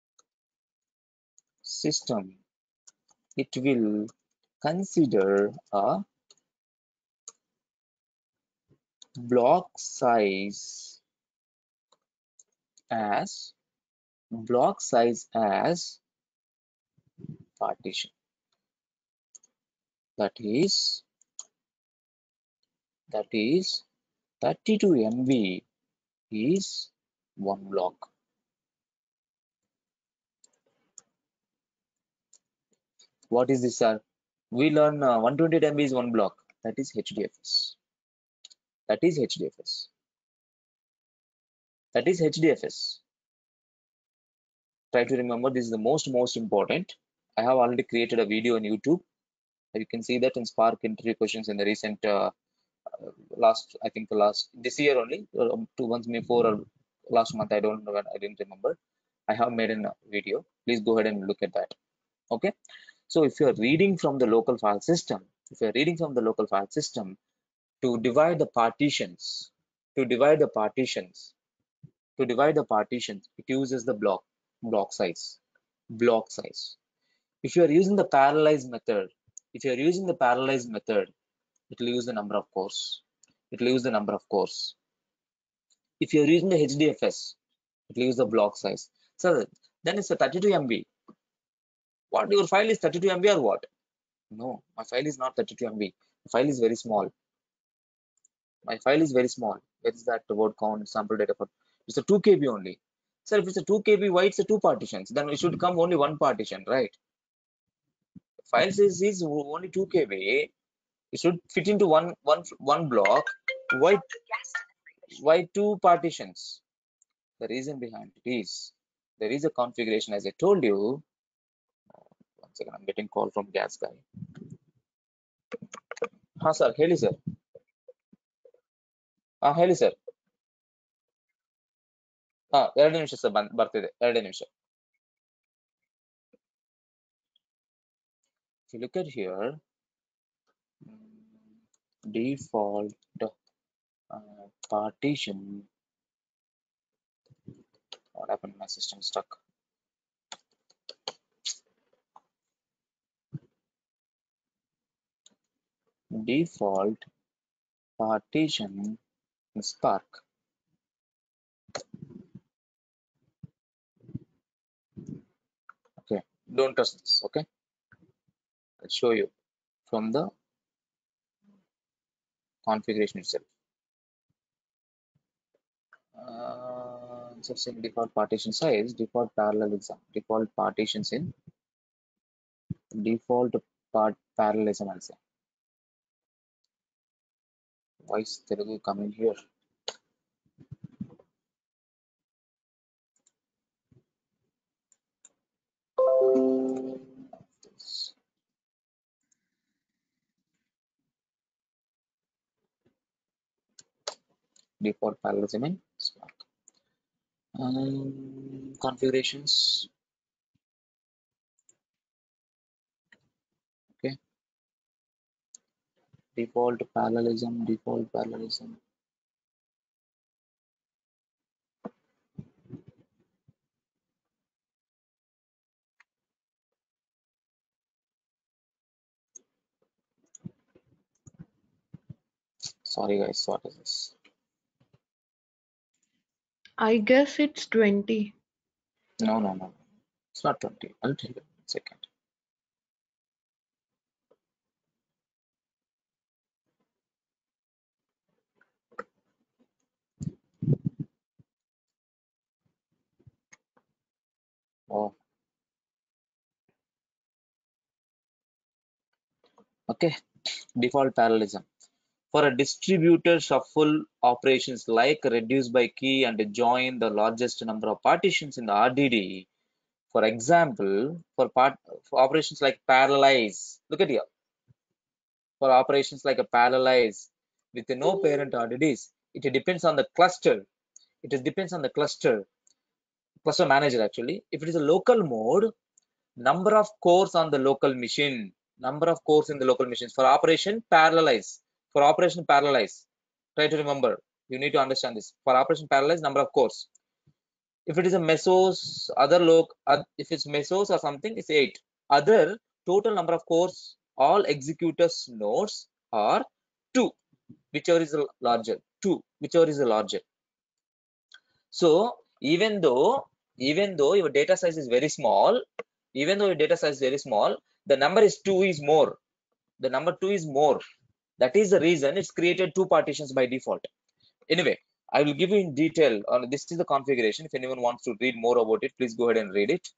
system, it will consider a block size as block size as partition. That is that is thirty-two M B is one block. What is this, sir? We learn uh, one hundred twenty-eight M B is one block. That is H D F S. That is H D F S. That is H D F S. Try to remember, this is the most most important. I have already created a video on YouTube. You can see that in Spark interview questions in the recent uh, uh, last, I think the last this year only, uh, two months before or last month. I don't know when, I didn't remember. I have made a video. Please go ahead and look at that. Okay. So if you are reading from the local file system, if you are reading from the local file system to divide the partitions, to divide the partitions, to divide the partitions, it uses the block block size, block size. If you are using the parallelize method, if you are using the parallelize method, it will use the number of cores. It will use the number of cores. If you are using the H D F S, it will use the block size. So then it's a thirty-two M B. What, your file is thirty-two M B or what? No, my file is not thirty-two M B. The file is very small. My file is very small. Where is that word count sample data for? It's a two K B only. So if it's a two K B, why it's a two partitions? Then it should come only one partition, right? file size is only two K B. It should fit into one one one block. Why why two partitions? The reason behind it is there is a configuration, as I told you. One second, I'm getting call from gas guy. Ha sir, heli sir. Ah, heli sir. Ah, ಎರಡು ನಿಮಿಷ sir ಬಂದ್ ಬರ್ತಿದೆ ಎರಡೇ ನಿಮಿಷ. If you look at here, default uh, partition. What happened? My system stuck. Default partition in Spark. Okay, don't trust this. Okay, I'll show you from the configuration itself. Uh, so saying default partition size, default parallelism, default partitions in default part parallelism. I'll say. Why is Telugu coming here? Default parallelism in Spark. Um, configurations. Okay. Default parallelism, default parallelism. Sorry guys, what is this? I guess it's twenty. No, no, no. It's not twenty. I'll tell you in a second. Oh. Okay. Default parallelism. For a distributed shuffle operations like reduce by key and join the largest number of partitions in the R D D. For example, for part for operations like parallelize. Look at here. For operations like a parallelize with no parent R D Ds, it depends on the cluster. It depends on the cluster. Cluster manager actually. If it is a local mode, number of cores on the local machine, number of cores in the local machines. For operation parallelize, for operation parallelize, try to remember, you need to understand this. For operation parallelize, number of cores. If it is a mesos, other loc, if it's mesos or something, it's eight. Other total number of cores, all executors nodes are two, whichever is the larger, two, whichever is the larger. So even though even though your data size is very small, even though your data size is very small, the number is two is more. The number two is more. That is the reason it's created two partitions by default. Anyway, I will give you in detail on this is the configuration. If anyone wants to read more about it, please go ahead and read it.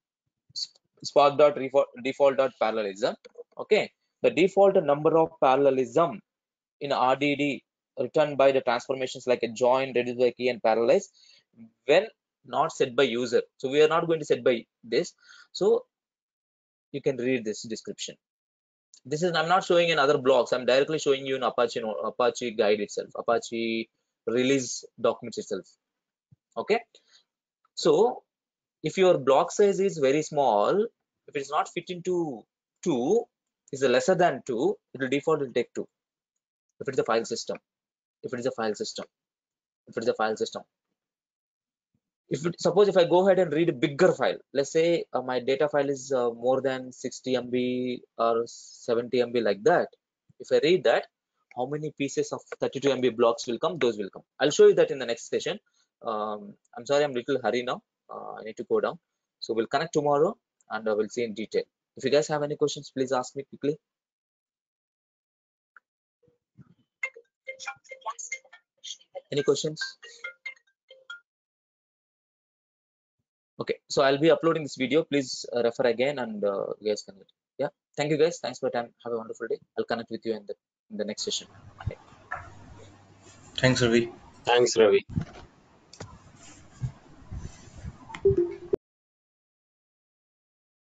Spark.default.parallelism. Okay, the default number of parallelism in R D D returned by the transformations like a join, reduce by key, and parallelize when not set by user. So we are not going to set by this. So you can read this description. This is I'm not showing in other blogs. I'm directly showing you in Apache Apache guide itself, Apache release documents itself. Okay. So if your block size is very small, if it's not fit into two, is lesser than two, it will default will take two. If it's a file system, if it is a file system, if it is a file system. If it, suppose if I go ahead and read a bigger file, let's say uh, my data file is uh, more than sixty M B or seventy M B like that. If I read that, how many pieces of thirty-two M B blocks will come? Those will come. I'll show you that in the next session. Um, I'm sorry, I'm a little hurry now. Uh, I need to go down. So we'll connect tomorrow and uh, we'll see in detail. If you guys have any questions, please ask me quickly. Any questions? Okay, so I'll be uploading this video. Please uh, refer again and uh, you guys can Yeah, thank you guys. Thanks for your time. Have a wonderful day. I'll connect with you in the in the next session. Thanks, Ravi. Thanks, Ravi.